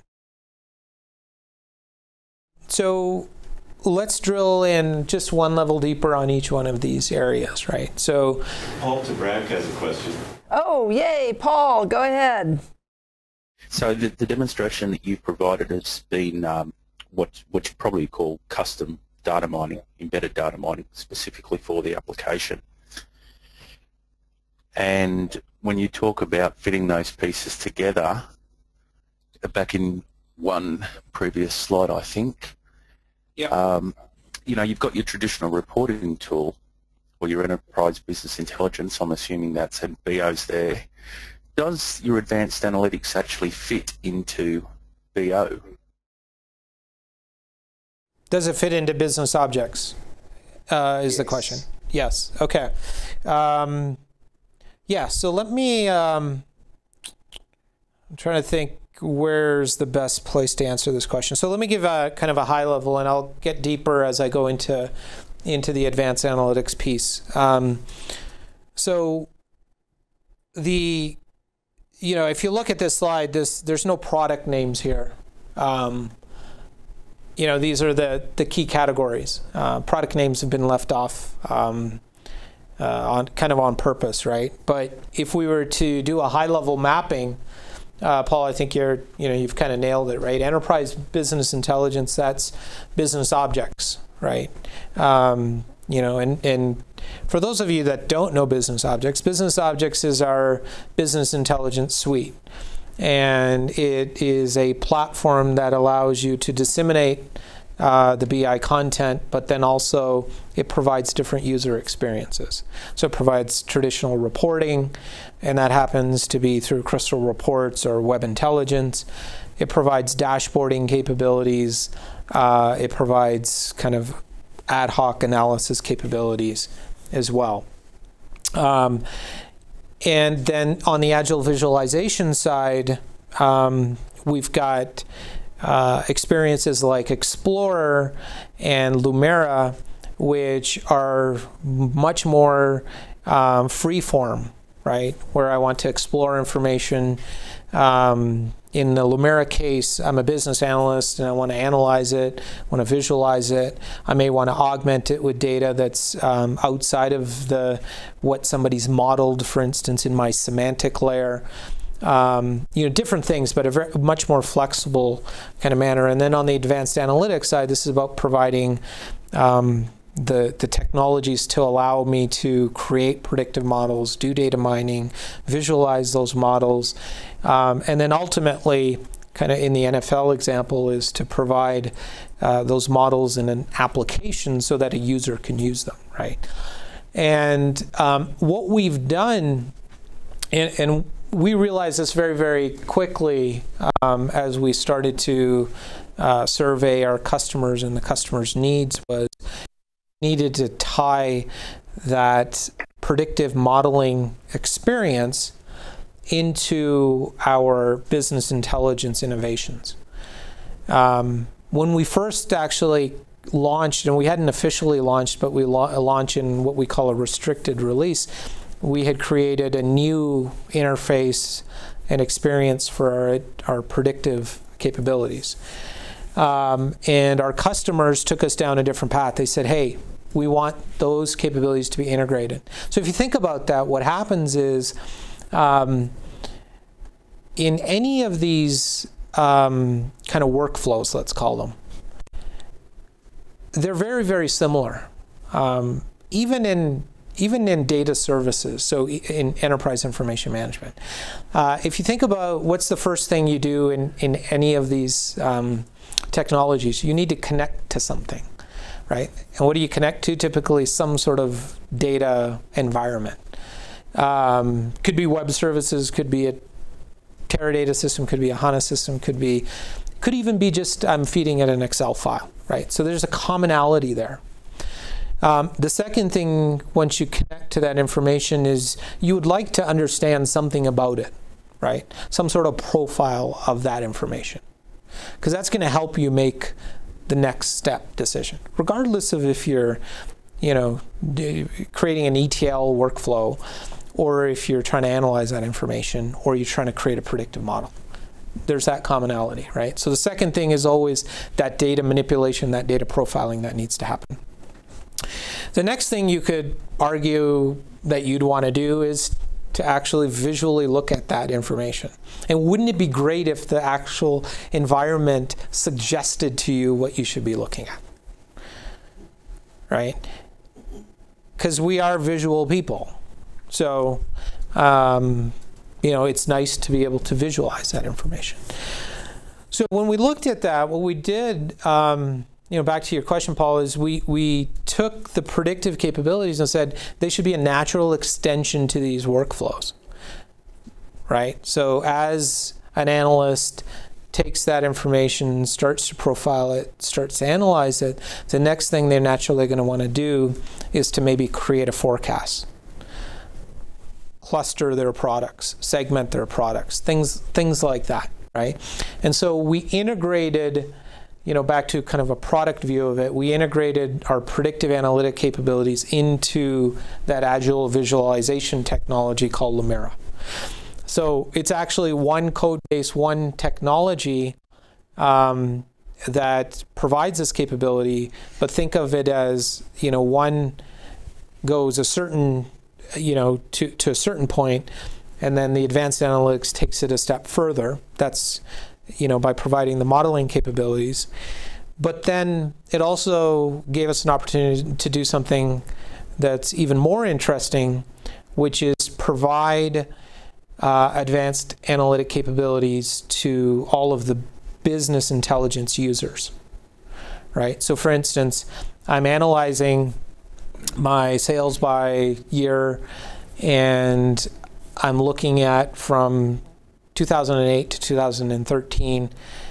So let's drill in just one level deeper on each one of these areas, right? So Paul Tabrak has a question. Oh, yay, Paul, go ahead. So the, the demonstration that you provided has been um, what, what you probably call custom data mining, embedded data mining, specifically for the application. And when you talk about fitting those pieces together, back in one previous slide, I think, yeah. Um, you know, you've got your traditional reporting tool or your enterprise business intelligence. I'm assuming that's and B O's there. Does your advanced analytics actually fit into B O? Does it fit into business objects? Uh, is yes. the question. Yes. Okay. Um, yeah. So let me. Um, I'm trying to think. Where's the best place to answer this question? So let me give a kind of a high level, and I'll get deeper as I go into into the advanced analytics piece. Um, so the you know, if you look at this slide, this there's no product names here. Um, you know, these are the the key categories. Uh, product names have been left off um, uh, on kind of on purpose, right? But if we were to do a high level mapping. Uh, Paul, I think you're, you know, you've kind of nailed it, right? Enterprise business intelligence, that's business objects, right? Um, you know, and, and for those of you that don't know business objects, business objects is our business intelligence suite. And it is a platform that allows you to disseminate uh, the B I content, but then also it provides different user experiences. So it provides traditional reporting, and that happens to be through Crystal Reports or Web Intelligence. It provides dashboarding capabilities. Uh, it provides kind of ad hoc analysis capabilities as well. Um, and then on the Agile visualization side, um, we've got uh, experiences like Explorer and Lumira, which are much more um, free-form, right? Where I want to explore information. Um, in the Lumira case, I'm a business analyst and I want to analyze it, want to visualize it. I may want to augment it with data that's um, outside of the what somebody's modeled, for instance, in my semantic layer. Um, you know, different things, but a very, much more flexible kind of manner. And then on the advanced analytics side, this is about providing um, the, the technologies to allow me to create predictive models, do data mining, visualize those models, um, and then ultimately, kind of in the N F L example, is to provide uh, those models in an application so that a user can use them, right? And um, what we've done, and, and we realized this very, very quickly um, as we started to uh, survey our customers and the customers' needs, was needed to tie that predictive modeling experience into our business intelligence innovations. Um, when we first actually launched, and we hadn't officially launched, but we la launched in what we call a restricted release, we had created a new interface and experience for our, our predictive capabilities. Um, and our customers took us down a different path. They said, hey, we want those capabilities to be integrated. So if you think about that, what happens is um, in any of these um, kind of workflows, let's call them, they're very, very similar. Um, even in even in data services, so in enterprise information management. Uh, if you think about what's the first thing you do in, in any of these um, technologies, you need to connect to something, right? And what do you connect to? Typically some sort of data environment. Um, could be web services, could be a Teradata system, could be a HANA system, could be, could even be just I'm feeding it an Excel file, right? So there's a commonality there. Um, the second thing, once you connect to that information, is you would like to understand something about it, right? Some sort of profile of that information. Because that's going to help you make the next step decision, regardless of if you're, you know, creating an E T L workflow, or if you're trying to analyze that information, or you're trying to create a predictive model. There's that commonality, right? So the second thing is always that data manipulation, that data profiling that needs to happen. The next thing you could argue that you'd want to do is to actually visually look at that information. And wouldn't it be great if the actual environment suggested to you what you should be looking at, right? Because we are visual people. So, um, you know, it's nice to be able to visualize that information. So when we looked at that, what we did, um, you know, back to your question, Paul, is we, we took the predictive capabilities and said they should be a natural extension to these workflows, right? So as an analyst takes that information, starts to profile it, starts to analyze it, the next thing they're naturally going to want to do is to maybe create a forecast, cluster their products, segment their products, things, things like that, right? And so we integrated, you know, back to kind of a product view of it, we integrated our predictive analytic capabilities into that agile visualization technology called Lumira. So it's actually one code base, one technology um, that provides this capability, but think of it as, you know, one goes a certain, you know, to, to a certain point, and then the advanced analytics takes it a step further. That's, you know, by providing the modeling capabilities. But then it also gave us an opportunity to do something that's even more interesting, which is provide uh, advanced analytic capabilities to all of the business intelligence users, right? So for instance, I'm analyzing my sales by year, and I'm looking at from two thousand eight to two thousand thirteen,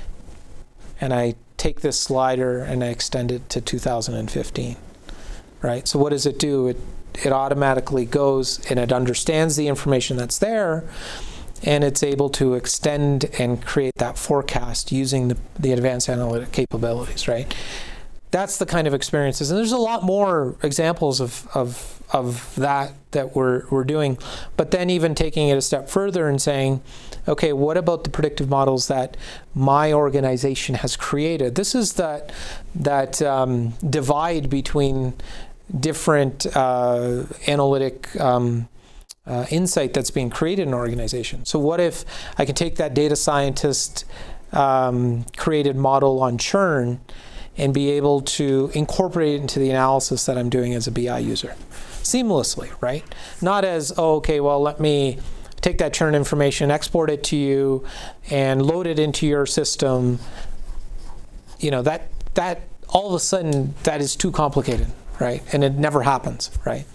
and I take this slider and I extend it to two thousand fifteen, right? So what does it do? It, it automatically goes and it understands the information that's there, and it's able to extend and create that forecast using the, the advanced analytic capabilities, right? That's the kind of experiences, and there's a lot more examples of, of, of that that we're, we're doing. But then even taking it a step further and saying, okay, what about the predictive models that my organization has created? This is that, that um, divide between different uh, analytic um, uh, insight that's being created in an organization. So what if I can take that data scientist um, created model on churn and be able to incorporate it into the analysis that I'm doing as a B I user seamlessly, right? Not as, oh, okay, well, let me take that churn information, export it to you, and load it into your system. You know, that, that all of a sudden, that is too complicated, right? And it never happens, right?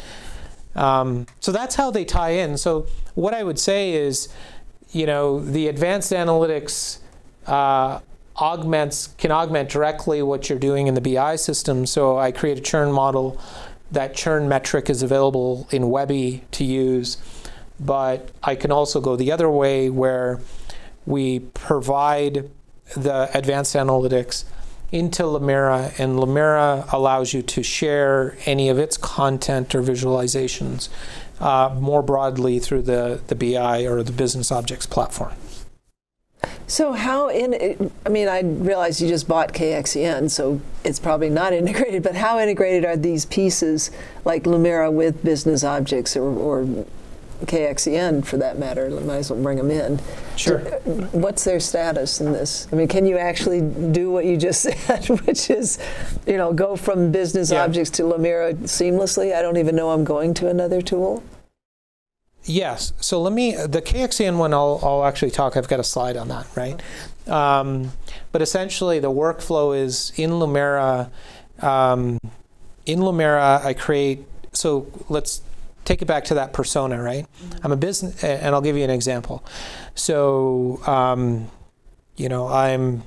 Um, so that's how they tie in. So what I would say is, you know, the advanced analytics uh, augments, can augment directly what you're doing in the B I system. So I create a churn model. That churn metric is available in Webby to use. But I can also go the other way where we provide the advanced analytics into Lumira, and Lumira allows you to share any of its content or visualizations uh, more broadly through the, the B I or the business objects platform. So how in, I mean, I realize you just bought K X E N, so it's probably not integrated, but how integrated are these pieces like Lumira with business objects or, or K X E N for that matter? Might as well bring them in. Sure. So what's their status in this? I mean, can you actually do what you just said, which is, you know, go from business yeah. objects to Lumira seamlessly? I don't even know I'm going to another tool. Yes. So let me, the K X E N one, I'll, I'll actually talk. I've got a slide on that, right? Um, but essentially, the workflow is in Lumira. Um, in Lumira, I create, so let's take it back to that persona, right? Mm-hmm. I'm a business, and I'll give you an example. So, um, you know, I'm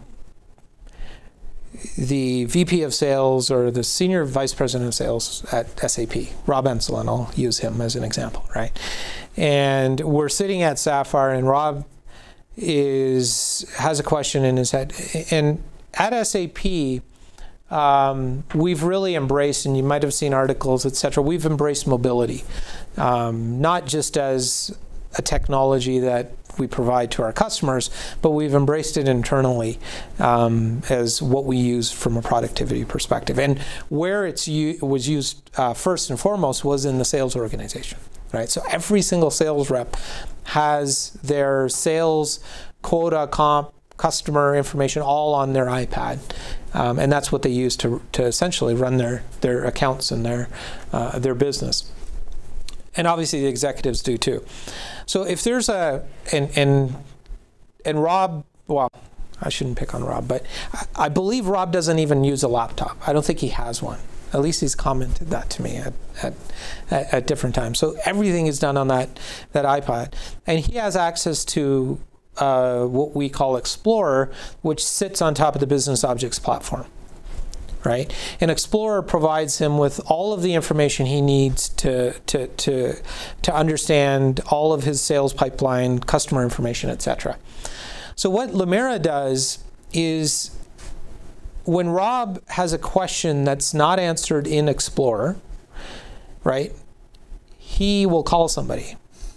the V P of sales or the senior vice president of sales at S A P, Rob Ensel, and I'll use him as an example, right? And we're sitting at Sapphire, and Rob is has a question in his head. And at S A P, um, we've really embraced, and you might have seen articles, et cetera, we've embraced mobility, um, not just as a technology that we provide to our customers, but we've embraced it internally um, as what we use from a productivity perspective. And where it's u was used uh, first and foremost was in the sales organization, right? So every single sales rep has their sales quota, comp, customer information all on their iPad. Um, and that's what they use to, to essentially run their, their accounts and their, uh, their business. And obviously the executives do too. So if there's a, and, and, and Rob, well, I shouldn't pick on Rob, but I, I believe Rob doesn't even use a laptop. I don't think he has one. At least he's commented that to me at, at, at, at different times. So everything is done on that, that iPad. And he has access to uh, what we call Explorer, which sits on top of the Business Objects platform. Right? And Explorer provides him with all of the information he needs to, to, to, to understand all of his sales pipeline, customer information, et cetera. So what Lumira does is when Rob has a question that's not answered in Explorer, right, he will call somebody.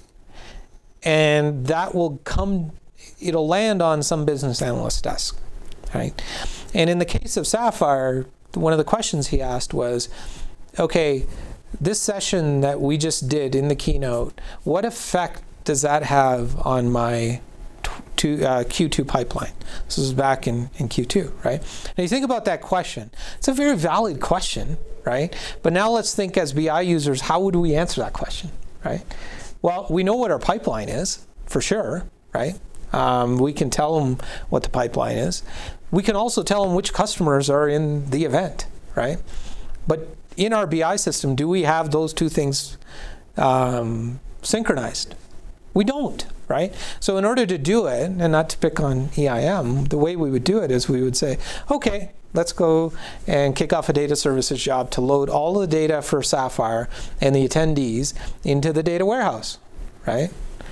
And that will come, it'll land on some business analyst desk, right? And in the case of Sapphire, one of the questions he asked was, okay, this session that we just did in the keynote, what effect does that have on my to, uh, Q two pipeline? This is back in, in Q two, right? Now you think about that question. It's a very valid question, right? But now let's think as B I users, how would we answer that question, right? Well, we know what our pipeline is, for sure, right? Um, we can tell them what the pipeline is. We can also tell them which customers are in the event, right? But in our B I system, do we have those two things um, synchronized? We don't, right? So in order to do it, and not to pick on E I M, the way we would do it is we would say, okay, let's go and kick off a data services job to load all the data for Sapphire and the attendees into the data warehouse, right?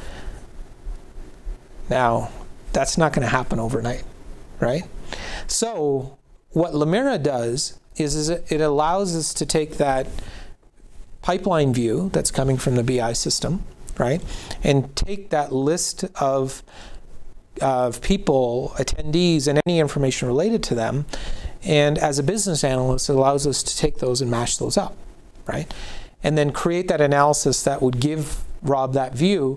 Now, that's not going to happen overnight, right? So what Lumira does is, is it, it allows us to take that pipeline view that's coming from the B I system, right, and take that list of, of people, attendees, and any information related to them, and as a business analyst, it allows us to take those and mash those up, right, and then create that analysis that would give Rob that view.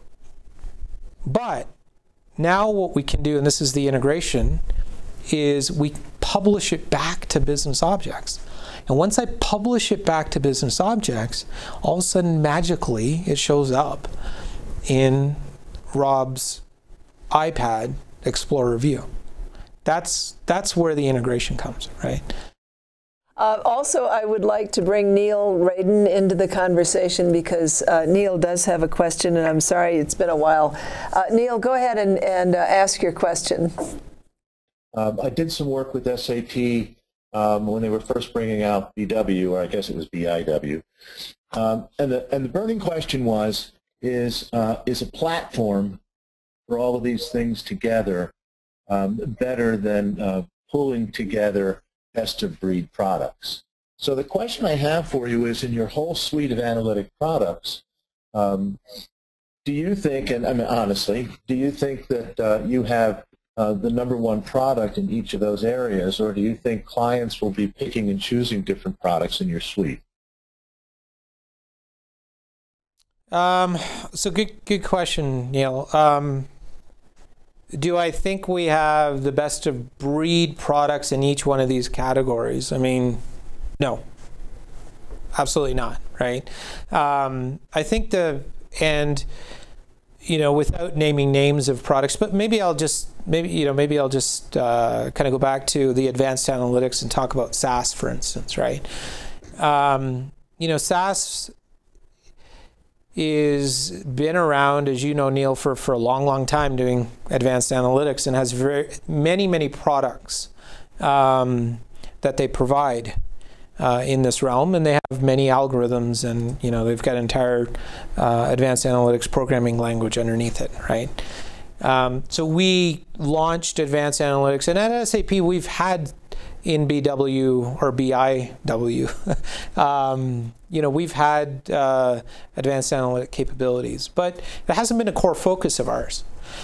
But now what we can do, and this is the integration, is we publish it back to business objects. And once I publish it back to business objects, all of a sudden magically it shows up in Rob's iPad Explorer view. That's, that's where the integration comes, right? Uh, also, I would like to bring Neil Radin into the conversation because uh, Neil does have a question, and I'm sorry it's been a while. Uh, Neil, go ahead and, and uh, ask your question. Um, I did some work with S A P um, when they were first bringing out B W, or I guess it was B I W. Um, and, the, and the burning question was, is, uh, is a platform for all of these things together um, better than uh, pulling together best-of-breed products? So the question I have for you is, in your whole suite of analytic products, um, do you think, and I mean honestly, do you think that uh, you have uh, the number one product in each of those areas, or do you think clients will be picking and choosing different products in your suite? Um, so good, good question, Neil. Um, do I think we have the best of breed products in each one of these categories? I mean, no, absolutely not, right? Um, I think the, and, you know, without naming names of products, but maybe I'll just, maybe, you know, maybe I'll just uh, kind of go back to the advanced analytics and talk about SaaS, for instance, right? Um, you know, SaaS is been around, as you know, Neil, for, for a long, long time doing advanced analytics, and has very many, many products um, that they provide uh, in this realm, and they have many algorithms, and you know they've got entire uh, advanced analytics programming language underneath it, right? Um, so we launched advanced analytics, and at S A P we've had in B W or B I W, um, you know, we've had uh, advanced analytic capabilities, but it hasn't been a core focus of ours.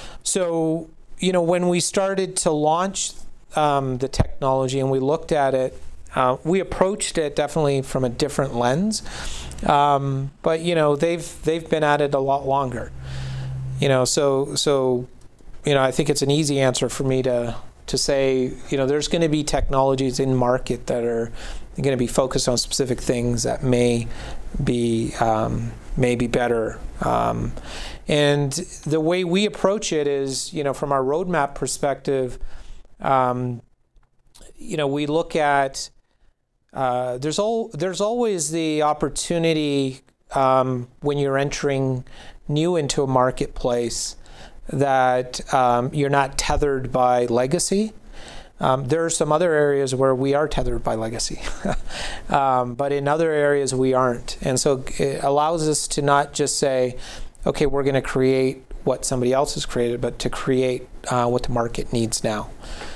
So, you know, when we started to launch um, the technology and we looked at it, uh, we approached it definitely from a different lens. Um, but you know, they've they've been at it a lot longer. You know, so so, you know, I think it's an easy answer for me to. to say, you know, there's going to be technologies in market that are going to be focused on specific things that may be um, may be better. Um, and the way we approach it is, you know, from our roadmap perspective, um, you know, we look at uh, there's all there's always the opportunity um, when you're entering new into a marketplace that um, you're not tethered by legacy. Um, there are some other areas where we are tethered by legacy, um, but in other areas we aren't. And so it allows us to not just say, okay, we're going to create what somebody else has created, but to create uh, what the market needs now.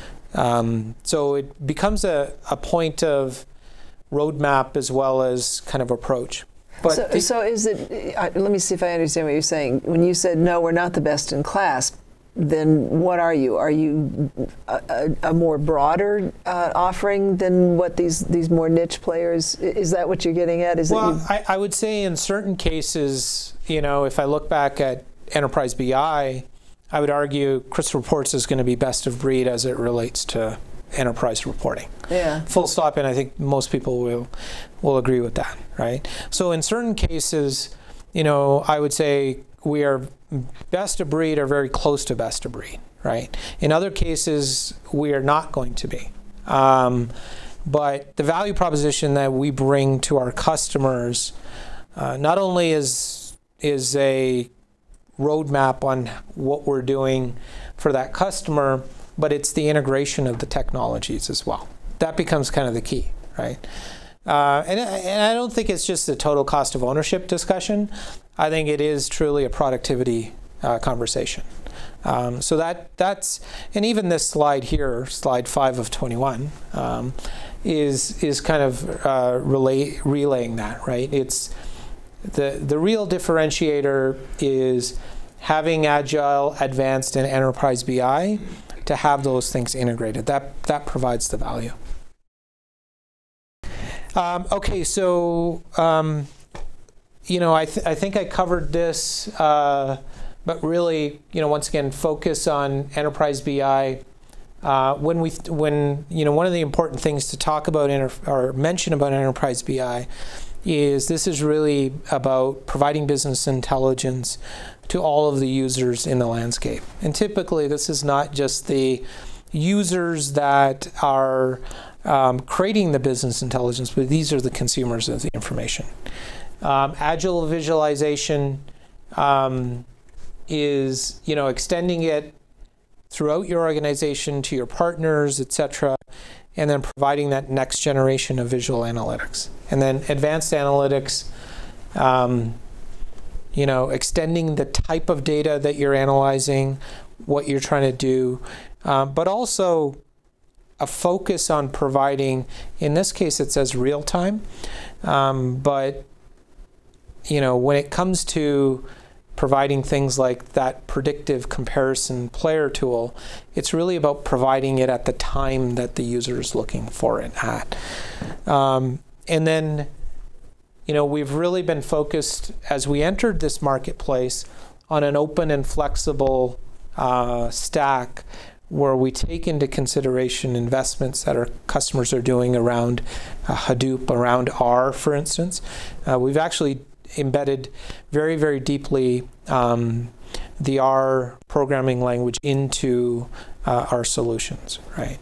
Um, so it becomes a, a point of roadmap as well as kind of approach. But so, so is it, uh, let me see if I understand what you're saying. When you said, no, we're not the best in class, then what are you? Are you a, a, a more broader uh, offering than what these, these more niche players, is that what you're getting at? Is well, that I, I would say in certain cases, you know, if I look back at Enterprise B I, I would argue Crystal Reports is going to be best of breed as it relates to enterprise reporting. Yeah. Full stop, and I think most people will will agree with that, right? So in certain cases, you know, I would say we are best of breed or very close to best of breed, right? In other cases, we are not going to be. Um, but the value proposition that we bring to our customers uh, not only is is a roadmap on what we're doing for that customer, but it's the integration of the technologies as well. That becomes kind of the key, right? Uh, and, and I don't think it's just a total cost of ownership discussion. I think it is truly a productivity uh, conversation. Um, so that that's, and even this slide here, slide five of twenty-one, um, is is kind of uh, relay, relaying that, right? It's the the real differentiator is having Agile, Advanced, and Enterprise B I to have those things integrated. That that provides the value. Um, okay, so um, you know, I th I think I covered this, uh, but really, you know, once again, focus on Enterprise B I. Uh, when we when you know, one of the important things to talk about inter or mention about Enterprise B I is this is really about providing business intelligence to all of the users in the landscape. And typically this is not just the users that are um, creating the business intelligence, but these are the consumers of the information. Um, Agile visualization um, is, you know, extending it throughout your organization to your partners, et cetera, and then providing that next generation of visual analytics. And then advanced analytics, um, you know, extending the type of data that you're analyzing, what you're trying to do, um, but also a focus on providing, in this case it says real time, um, but you know, when it comes to providing things like that predictive comparison player tool. It's really about providing it at the time that the user is looking for it at. Um, and then, you know, we've really been focused, as we entered this marketplace, on an open and flexible uh, stack where we take into consideration investments that our customers are doing around uh, Hadoop, around R, for instance. Uh, we've actually embedded very, very deeply um, the R programming language into uh, our solutions, right?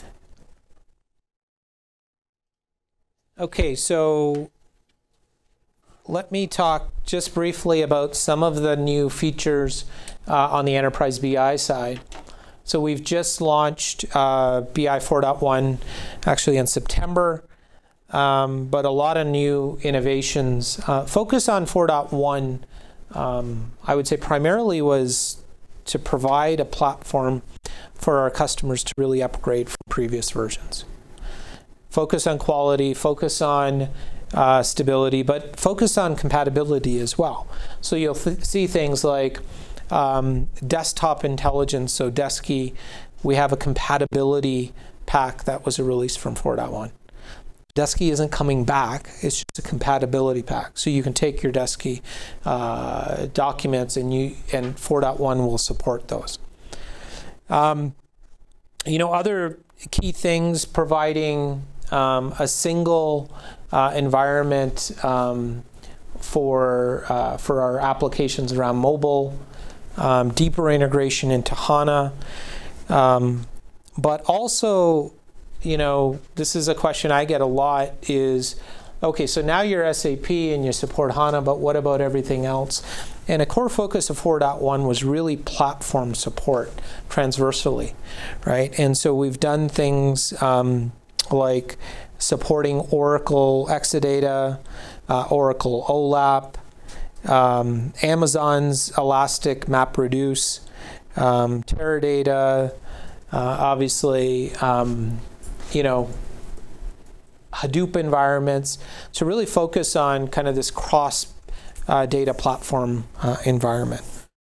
Okay, so let me talk just briefly about some of the new features uh, on the Enterprise B I side. So we've just launched uh, B I four point one actually in September, um, but a lot of new innovations. Uh, focus on four point one, um, I would say primarily was to provide a platform for our customers to really upgrade from previous versions. Focus on quality, focus on uh, stability, but focus on compatibility as well. So you'll th see things like Um, desktop intelligence, so Desky, we have a compatibility pack that was a release from four point one. Desky isn't coming back, it's just a compatibility pack. So you can take your Desky uh, documents and you and four point one will support those. Um, you know, other key things, providing um, a single uh, environment um, for, uh, for our applications around mobile, Um, deeper integration into HANA, um, but also, you know, this is a question I get a lot is, okay, so now you're S A P and you support HANA, but what about everything else? And a core focus of four point one was really platform support transversally, right? And so we've done things um, like supporting Oracle Exadata, uh, Oracle O LAP, Um, Amazon's Elastic MapReduce, um, Teradata, uh, obviously, um, you know, Hadoop environments. So really focus on kind of this cross uh, data platform uh, environment.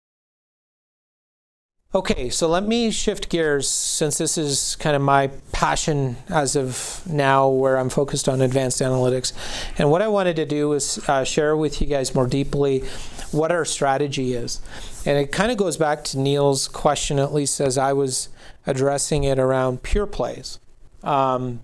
Okay, so let me shift gears, since this is kind of my passion as of now, where I'm focused on advanced analytics. And what I wanted to do is uh, share with you guys more deeply what our strategy is. And it kind of goes back to Neil's question, at least as I was addressing it around pure plays. Um,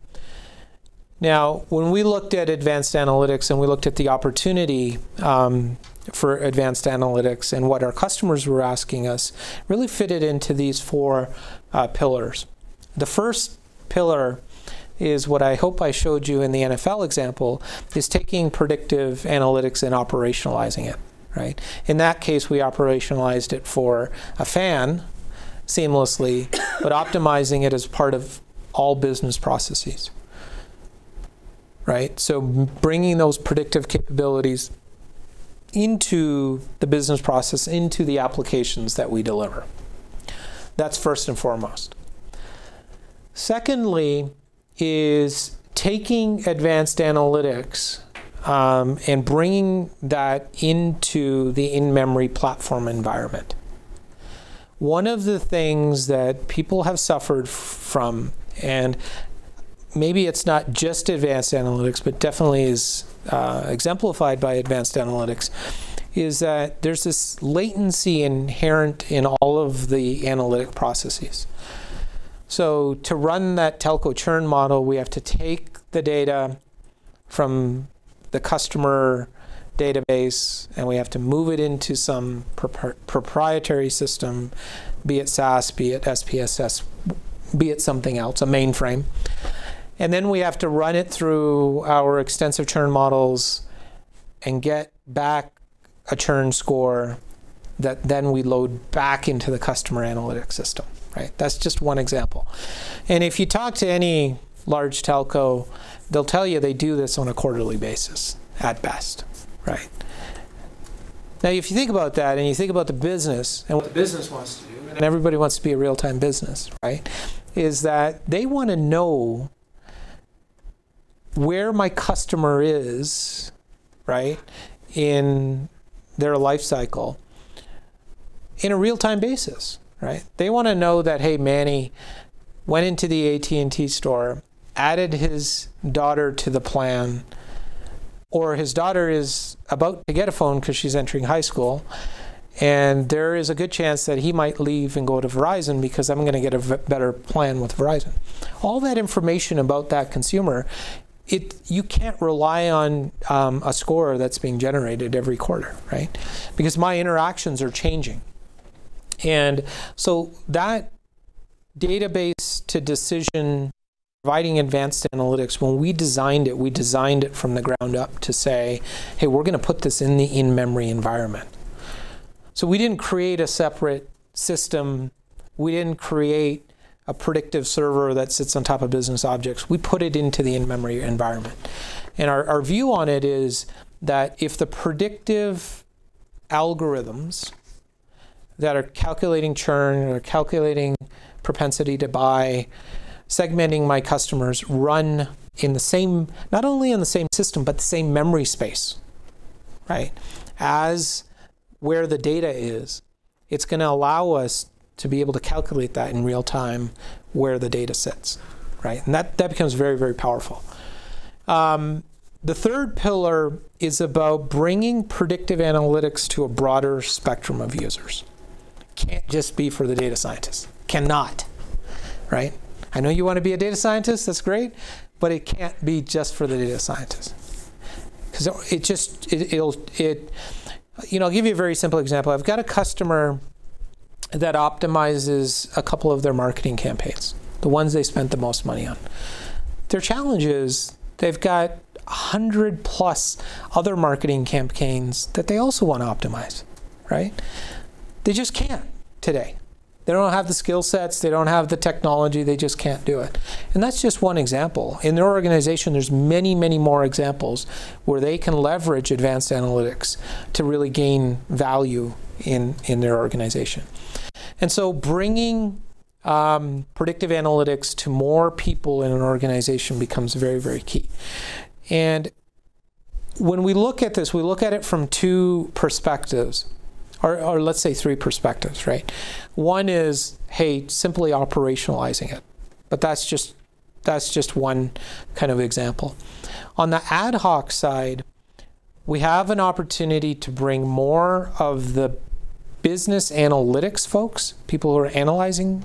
now, when we looked at advanced analytics and we looked at the opportunity um, for advanced analytics and what our customers were asking us, really fitted into these four uh, pillars. The first pillar is what I hope I showed you in the N F L example, is taking predictive analytics and operationalizing it, right? In that case, we operationalized it for a fan seamlessly, but optimizing it as part of all business processes, right? So bringing those predictive capabilities into the business process, into the applications that we deliver. That's first and foremost. Secondly is taking advanced analytics um, and bringing that into the in-memory platform environment. One of the things that people have suffered from, and maybe it's not just advanced analytics, but definitely is uh, exemplified by advanced analytics, is that there's this latency inherent in all of the analytic processes. So to run that telco churn model, we have to take the data from the customer database and we have to move it into some pro proprietary system, be it SaaS, be it S P S S, be it something else, a mainframe. And then we have to run it through our extensive churn models and get back a churn score that then we load back into the customer analytics system, right? That's just one example. And if you talk to any large telco, they'll tell you they do this on a quarterly basis at best, right? Now, if you think about that and you think about the business and what the business wants to do, and everybody wants to be a real-time business, right, is that they want to know where my customer is, right, in their life cycle, in a real-time basis, right? They want to know that, hey, Manny went into the A T and T store, added his daughter to the plan, or his daughter is about to get a phone because she's entering high school, and there is a good chance that he might leave and go to Verizon because I'm going to get a v better plan with Verizon. All that information about that consumer, it you can't rely on um, a score that's being generated every quarter, right? Because my interactions are changing. And so that database to decision, providing advanced analytics, when we designed it, we designed it from the ground up to say, hey, we're going to put this in the in-memory environment. So we didn't create a separate system. We didn't create a predictive server that sits on top of business objects. We put it into the in-memory environment. And our, our view on it is that if the predictive algorithms that are calculating churn or calculating propensity to buy, segmenting my customers, run in the same, not only in the same system, but the same memory space, right? As where the data is, it's going to allow us to be able to calculate that in real time where the data sits, right? And that, that becomes very, very powerful. Um, the third pillar is about bringing predictive analytics to a broader spectrum of users. Can't just be for the data scientists. Cannot, right? I know you want to be a data scientist, that's great, but it can't be just for the data scientists. Because it just, it, it'll, it, you know, I'll give you a very simple example. I've got a customer that optimizes a couple of their marketing campaigns, the ones they spent the most money on. Their challenge is they've got a hundred plus other marketing campaigns that they also want to optimize, right? They just can't today. They don't have the skill sets, they don't have the technology, they just can't do it. And that's just one example. In their organization, there's many, many more examples where they can leverage advanced analytics to really gain value in, in their organization. And so bringing um, predictive analytics to more people in an organization becomes very, very key. And when we look at this, we look at it from two perspectives. Or, or let's say three perspectives, right? One is, hey, simply operationalizing it. But that's just, that's just one kind of example. On the ad hoc side, we have an opportunity to bring more of the business analytics folks, people who are analyzing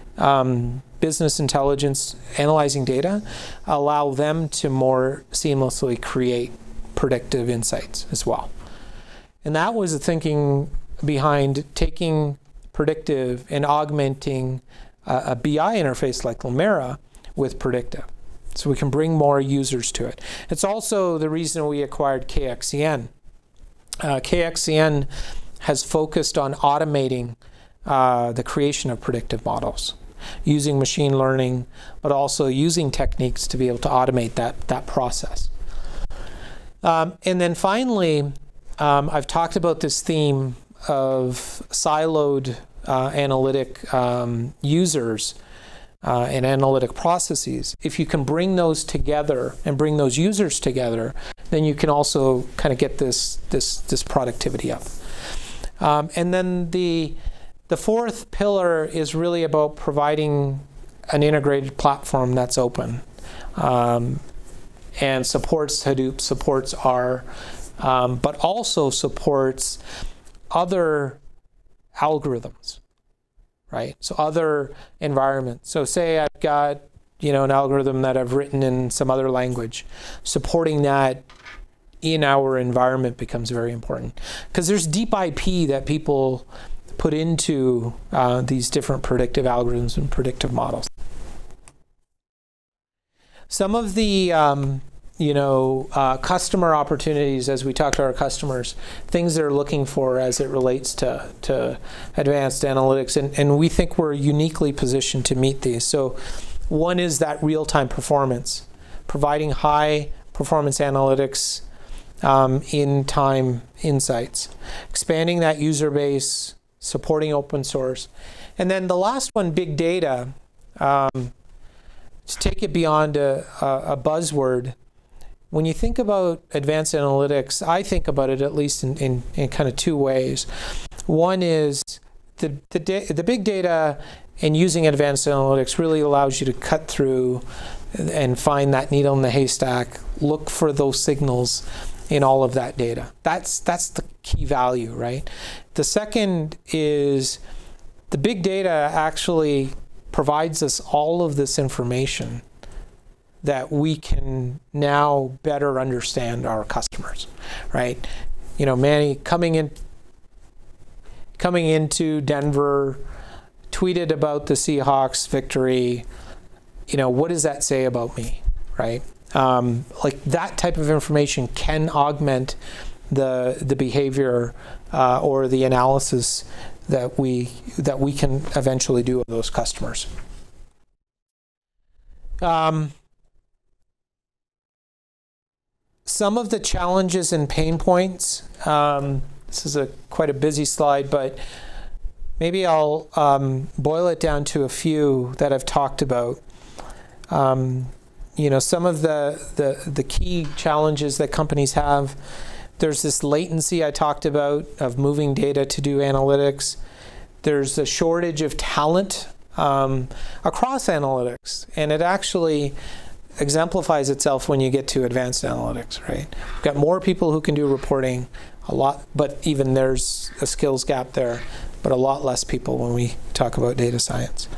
um, business intelligence, analyzing data, allow them to more seamlessly create predictive insights as well. And that was the thinking behind taking predictive and augmenting uh, a B I interface like Lumira with predictive, so we can bring more users to it. It's also the reason we acquired K X C N. Uh, K X C N has focused on automating uh, the creation of predictive models, using machine learning, but also using techniques to be able to automate that, that process. Um, and then finally, um, I've talked about this theme of siloed uh, analytic um, users uh, and analytic processes. If you can bring those together and bring those users together, then you can also kind of get this this this productivity up. Um, and then the the fourth pillar is really about providing an integrated platform that's open um, and supports Hadoop, supports R, um, but also supports other algorithms, right? So other environments. So say I've got, you know, an algorithm that I've written in some other language. Supporting that in our environment becomes very important, because there's deep I P that people put into uh, these different predictive algorithms and predictive models. Some of the um, you know, uh, customer opportunities as we talk to our customers, things they're looking for as it relates to, to advanced analytics, and, and we think we're uniquely positioned to meet these. So one is that real-time performance, providing high performance analytics, um, in-time insights, expanding that user base, supporting open source. And then the last one, big data, um, to take it beyond a, a, a buzzword. When you think about advanced analytics, I think about it at least in, in, in kind of two ways. One is the, the, da the big data and using advanced analytics really allows you to cut through and find that needle in the haystack, look for those signals in all of that data. That's, that's the key value, right? The second is the big data actually provides us all of this information that we can now better understand our customers, right? You know, Manny coming in, coming into Denver, tweeted about the Seahawks victory. You know, what does that say about me, right? Um, like that type of information can augment the the behavior uh, or the analysis that we that we can eventually do of those customers. Um, some of the challenges and pain points. Um, this is a quite a busy slide, but maybe I'll um, boil it down to a few that I've talked about. Um, you know, some of the, the the key challenges that companies have. There's this latency I talked about of moving data to do analytics. There's a shortage of talent um, across analytics, and it actually exemplifies itself when you get to advanced analytics, right? We've got more people who can do reporting, a lot, but even there's a skills gap there, but a lot less people when we talk about data science.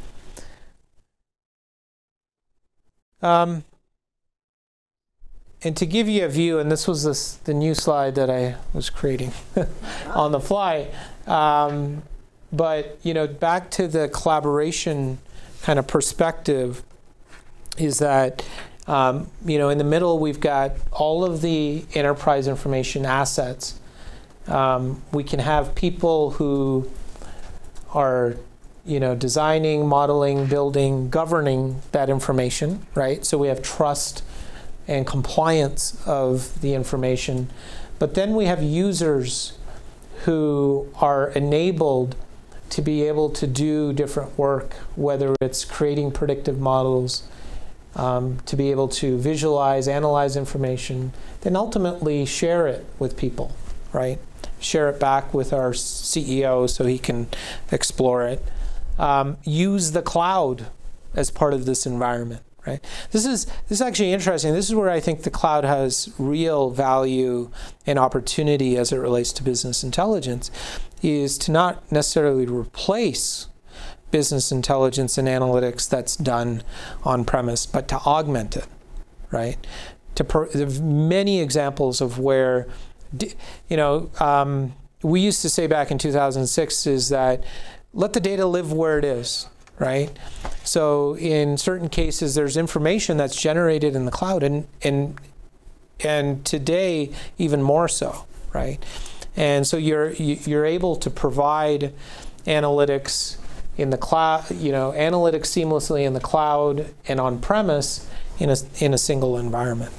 Um, and to give you a view, and this was this, the new slide that I was creating on the fly, um, but you know, back to the collaboration kind of perspective, is that um, you know, in the middle we've got all of the enterprise information assets. Um, we can have people who are you know, designing, modeling, building, governing that information, right? So we have trust and compliance of the information. But then we have users who are enabled to be able to do different work, whether it's creating predictive models, um, to be able to visualize, analyze information, then ultimately share it with people, right? Share it back with our C E O so he can explore it. Um, use the cloud as part of this environment, right? This is this is actually interesting. This is where I think the cloud has real value and opportunity as it relates to business intelligence, is to not necessarily replace business intelligence and analytics that's done on premise, but to augment it, right? To per there's many examples of where, you know, um, we used to say back in two thousand six is that let the data live where it is, right? So in certain cases, there's information that's generated in the cloud, and and and today even more so, right? And so you're you're able to provide analytics in the cloud, you know, analytics seamlessly in the cloud and on premise in a in a single environment.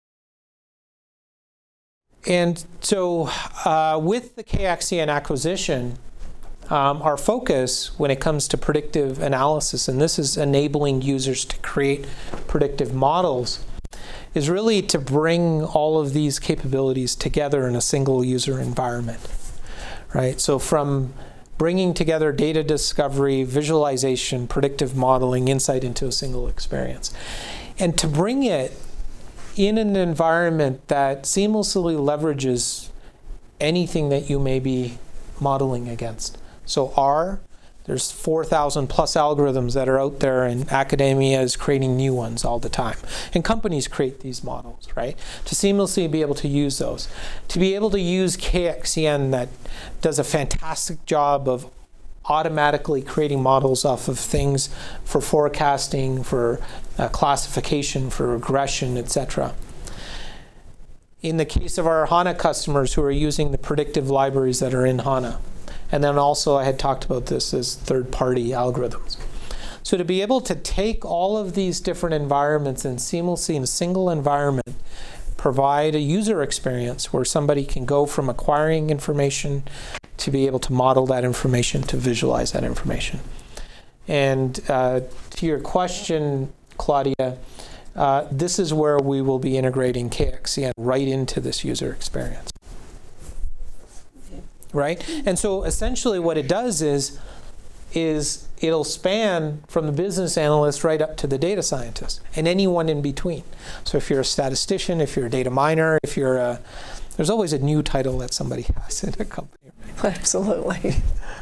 And so uh, with the K X C N acquisition, Um, our focus when it comes to predictive analysis, and this is enabling users to create predictive models, is really to bring all of these capabilities together in a single user environment, right? So from bringing together data discovery, visualization, predictive modeling, insight into a single experience, and to bring it in an environment that seamlessly leverages anything that you may be modeling against. So R, there's four thousand plus algorithms that are out there, and academia is creating new ones all the time. And companies create these models, right? To seamlessly be able to use those. To be able to use K X C N that does a fantastic job of automatically creating models off of things for forecasting, for uh, classification, for regression, et cetera. In the case of our HANA customers who are using the predictive libraries that are in HANA. And then also I had talked about this as third-party algorithms. So to be able to take all of these different environments and seamlessly in a single environment provide a user experience where somebody can go from acquiring information to be able to model that information, to visualize that information. And uh, to your question, Claudia, uh, this is where we will be integrating K X C N right into this user experience. right? And so essentially what it does is, is it'll span from the business analyst right up to the data scientist and anyone in between. So if you're a statistician, if you're a data miner, if you're a, there's always a new title that somebody has in a company. Absolutely.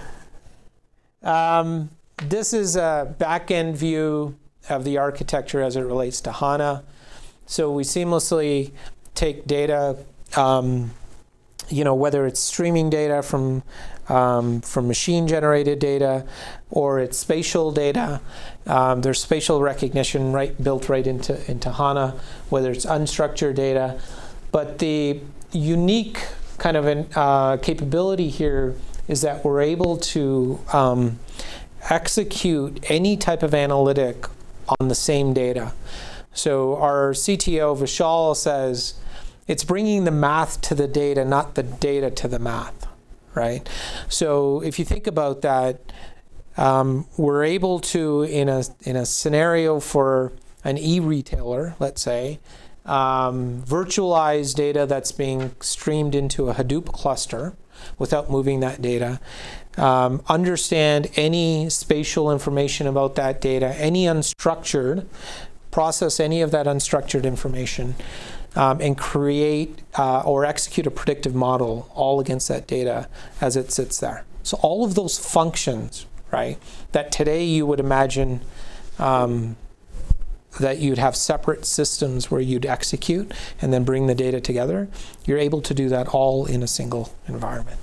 Um, this is a back-end view of the architecture as it relates to HANA. So we seamlessly take data, um, you know, whether it's streaming data from um, from machine-generated data, or it's spatial data. Um, there's spatial recognition right built right into into HANA, whether it's unstructured data. But the unique kind of an, uh, capability here is that we're able to um, execute any type of analytic on the same data. So our C T O, Vishal, says it's bringing the math to the data, not the data to the math, right? So if you think about that, um, we're able to, in a, in a scenario for an e-retailer, let's say, um, virtualize data that's being streamed into a Hadoop cluster without moving that data, um, understand any spatial information about that data, any unstructured, process any of that unstructured information, um, and create uh, or execute a predictive model all against that data as it sits there. So all of those functions, right, that today you would imagine um, that you'd have separate systems where you'd execute and then bring the data together, you're able to do that all in a single environment.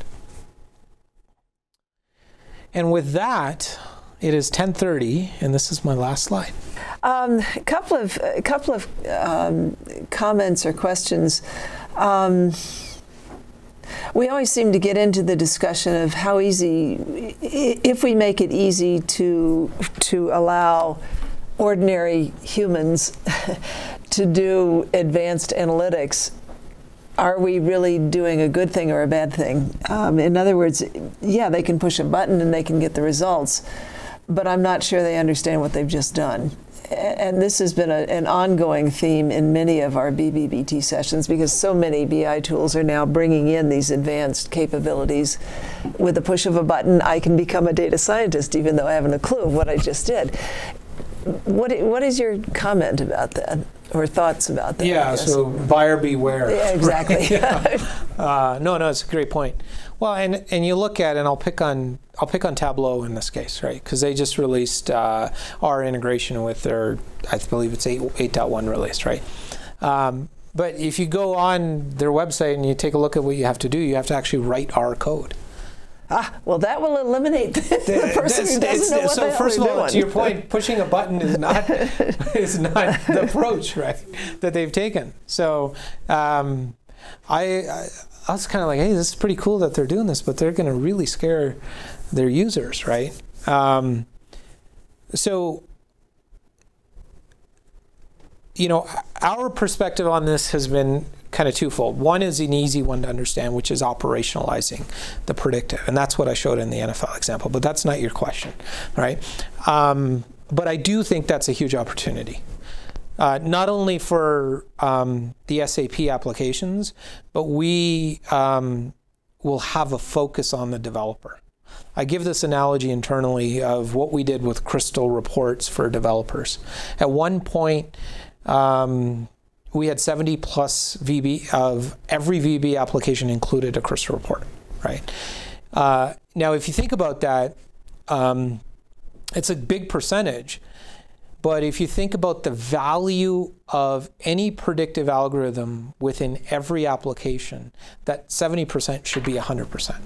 And with that, it is ten thirty, and this is my last slide. Um, a couple of a couple of um, comments or questions. Um, we always seem to get into the discussion of how easy, if we make it easy to to allow ordinary humans to do advanced analytics, are we really doing a good thing or a bad thing? Um, in other words, yeah, they can push a button and they can get the results, but I'm not sure they understand what they've just done. And this has been a, an ongoing theme in many of our B B B T sessions, because so many B I tools are now bringing in these advanced capabilities. With the push of a button, I can become a data scientist, even though I haven't a clue of what I just did. What, what is your comment about that, or thoughts about that? Yeah, so buyer beware. Yeah, exactly. Right? Yeah. uh, no, no, it's a great point. Well, and and you look at, and I'll pick on I'll pick on Tableau in this case, right? Because they just released uh, our integration with their, I believe it's eight point one release, right? Um, but if you go on their website and you take a look at what you have to do, you have to actually write our code. Ah, well, that will eliminate the, the person who doesn't know what so the hell first of all, doing. to your point, pushing a button is not is not the approach, right, that they've taken. So um, I, I I was kind of like, hey, this is pretty cool that they're doing this, but they're going to really scare their users, right? Um, so you know, our perspective on this has been kind of twofold. One is an easy one to understand, which is operationalizing the predictive. And that's what I showed in the N F L example, but that's not your question, right? Um, but I do think that's a huge opportunity. Uh, not only for um, the S A P applications, but we um, will have a focus on the developer. I give this analogy internally of what we did with Crystal reports for developers. At one point, um, we had seventy plus V B of every V B application included a Crystal report, right? Uh, now, if you think about that, um, it's a big percentage. But if you think about the value of any predictive algorithm within every application, that seventy percent should be one hundred percent.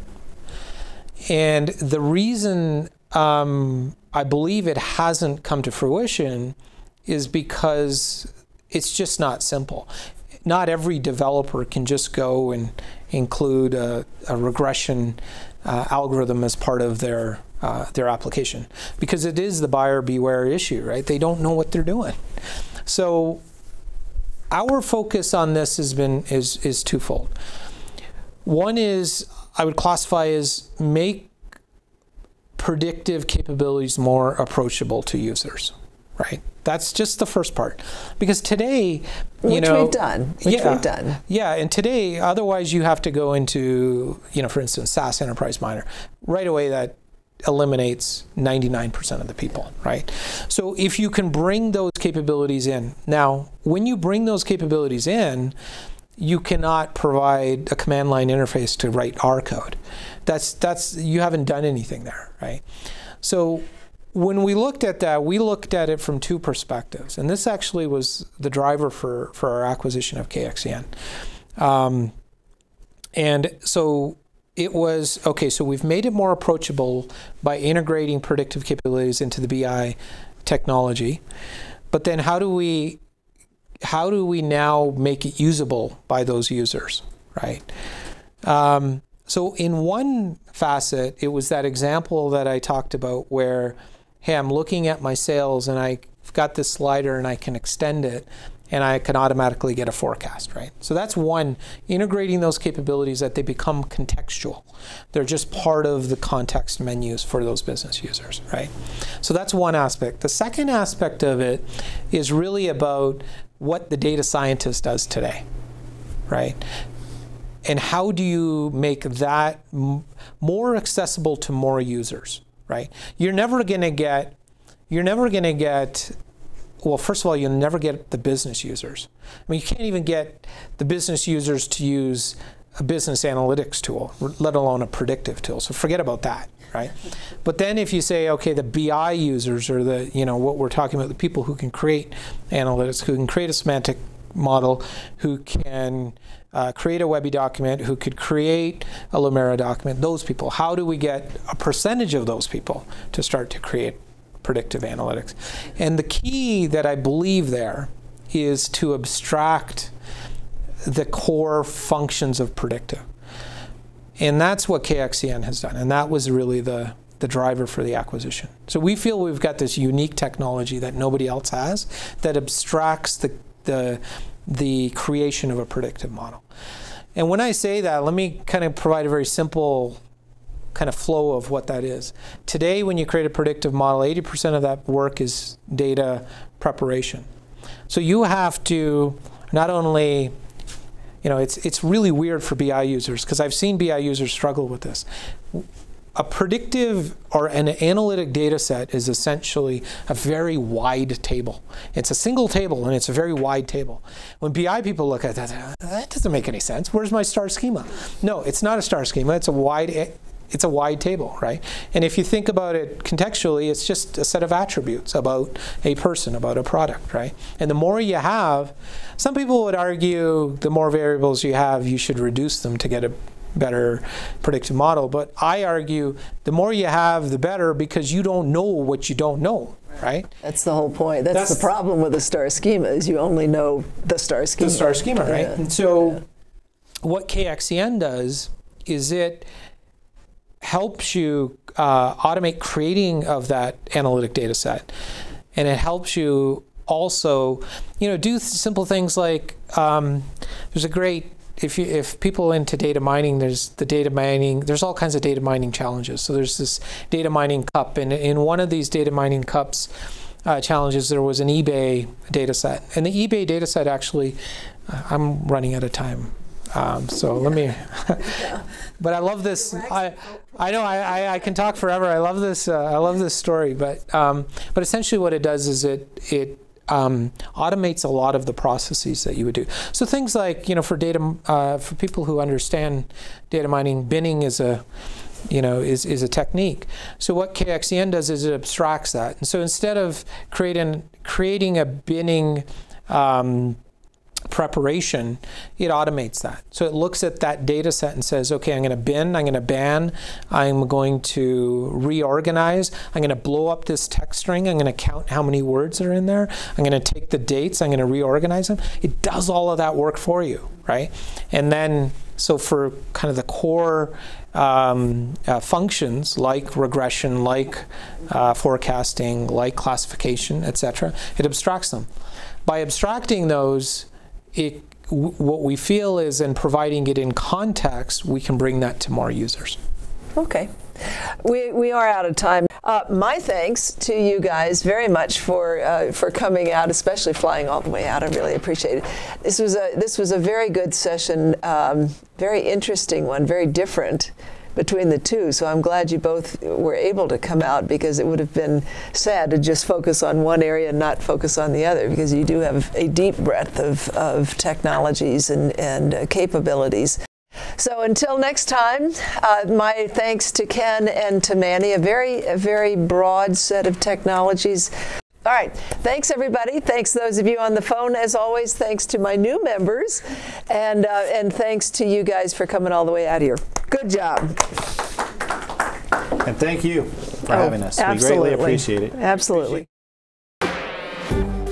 And the reason um, I believe it hasn't come to fruition is because it's just not simple. Not every developer can just go and include a, a regression uh, algorithm as part of their uh, their application, because it is the buyer beware issue, right? They don't know what they're doing. So our focus on this has been is is twofold. One is I would classify as make predictive capabilities more approachable to users, right? That's just the first part. Because today, you Which know, we've done. Which yeah, we've done. Yeah, and today, otherwise you have to go into, you know, for instance, SaaS Enterprise Miner. Right away, that eliminates ninety-nine percent of the people, right? So if you can bring those capabilities in. Now, when you bring those capabilities in, you cannot provide a command line interface to write R code. That's, that's, you haven't done anything there, right? So when we looked at that, we looked at it from two perspectives. And this actually was the driver for, for our acquisition of K X E N. Um, and so it was, okay, so we've made it more approachable by integrating predictive capabilities into the B I technology. But then how do we, how do we now make it usable by those users, right? Um, so in one facet, it was that example that I talked about where, hey, I'm looking at my sales and I've got this slider and I can extend it and I can automatically get a forecast, right? So that's one, integrating those capabilities that they become contextual. They're just part of the context menus for those business users, right? So that's one aspect. The second aspect of it is really about what the data scientist does today, right? And how do you make that m more accessible to more users, right? You're never gonna get, you're never gonna get, well, first of all, you'll never get the business users. I mean, you can't even get the business users to use a business analytics tool, let alone a predictive tool. So forget about that, right? But then if you say, okay, the B I users, or the, you know, what we're talking about, the people who can create analytics, who can create a semantic model, who can uh, create a Webby document, who could create a Lumira document, those people, how do we get a percentage of those people to start to create predictive analytics? And the key that I believe there is to abstract the core functions of predictive. And that's what K X E N has done. And that was really the, the driver for the acquisition. So we feel we've got this unique technology that nobody else has that abstracts the, the, the creation of a predictive model. And when I say that, let me kind of provide a very simple kind of flow of what that is. Today, when you create a predictive model, eighty percent of that work is data preparation. So you have to not only, you know, it's, it's really weird for B I users, because I've seen B I users struggle with this. A predictive or an analytic data set is essentially a very wide table. It's a single table and it's a very wide table. When B I people look at that, that doesn't make any sense. Where's my star schema? No, it's not a star schema. It's a wide, it's a wide table, right? And if you think about it contextually, it's just a set of attributes about a person, about a product, right? And the more you have, some people would argue the more variables you have, you should reduce them to get a better predictive model. But I argue the more you have, the better, because you don't know what you don't know, right? That's the whole point. That's, That's the problem with the star schema, is you only know the star schema. The star schema, right? Yeah. And so yeah. what K X E N does is it helps you uh, automate creating of that analytic data set. And it helps you also, you know, do simple things like, um, there's a great, If, you, if people into data mining, there's the data mining, there's all kinds of data mining challenges. So there's this data mining cup, and in one of these data mining cups uh, challenges, there was an eBay data set. And the eBay data set actually, uh, I'm running out of time. Um, so let me, but I love this. I, I know I, I, I can talk forever. I love this. Uh, I love this story. But um, but essentially, what it does is it it um, automates a lot of the processes that you would do. So things like, you know, for data uh, for people who understand data mining, binning is a you know is is a technique. So what K X E N does is it abstracts that. And so instead of creating creating a binning um, preparation, it automates that. So it looks at that data set and says, okay, I'm going to bin, I'm going to ban, I'm going to reorganize, I'm going to blow up this text string, I'm going to count how many words are in there, I'm going to take the dates, I'm going to reorganize them. It does all of that work for you, right? And then, so for kind of the core um, uh, functions like regression, like uh, forecasting, like classification, et cetera, it abstracts them. By abstracting those, It, w what we feel is, in providing it in context, we can bring that to more users. Okay. We, we are out of time. Uh, my thanks to you guys very much for uh, for coming out, especially flying all the way out. I really appreciate it. This was a this was a very good session, um, very interesting one, very different between the two. So I'm glad you both were able to come out, because it would have been sad to just focus on one area and not focus on the other, because you do have a deep breadth of, of technologies and, and uh, capabilities. So until next time, uh, my thanks to Ken and to Manny, a very, a very broad set of technologies. All right, thanks everybody. Thanks those of you on the phone, as always. Thanks to my new members, and uh, and thanks to you guys for coming all the way out here. Good job. And thank you for oh, having us. Absolutely. We greatly appreciate it. Absolutely.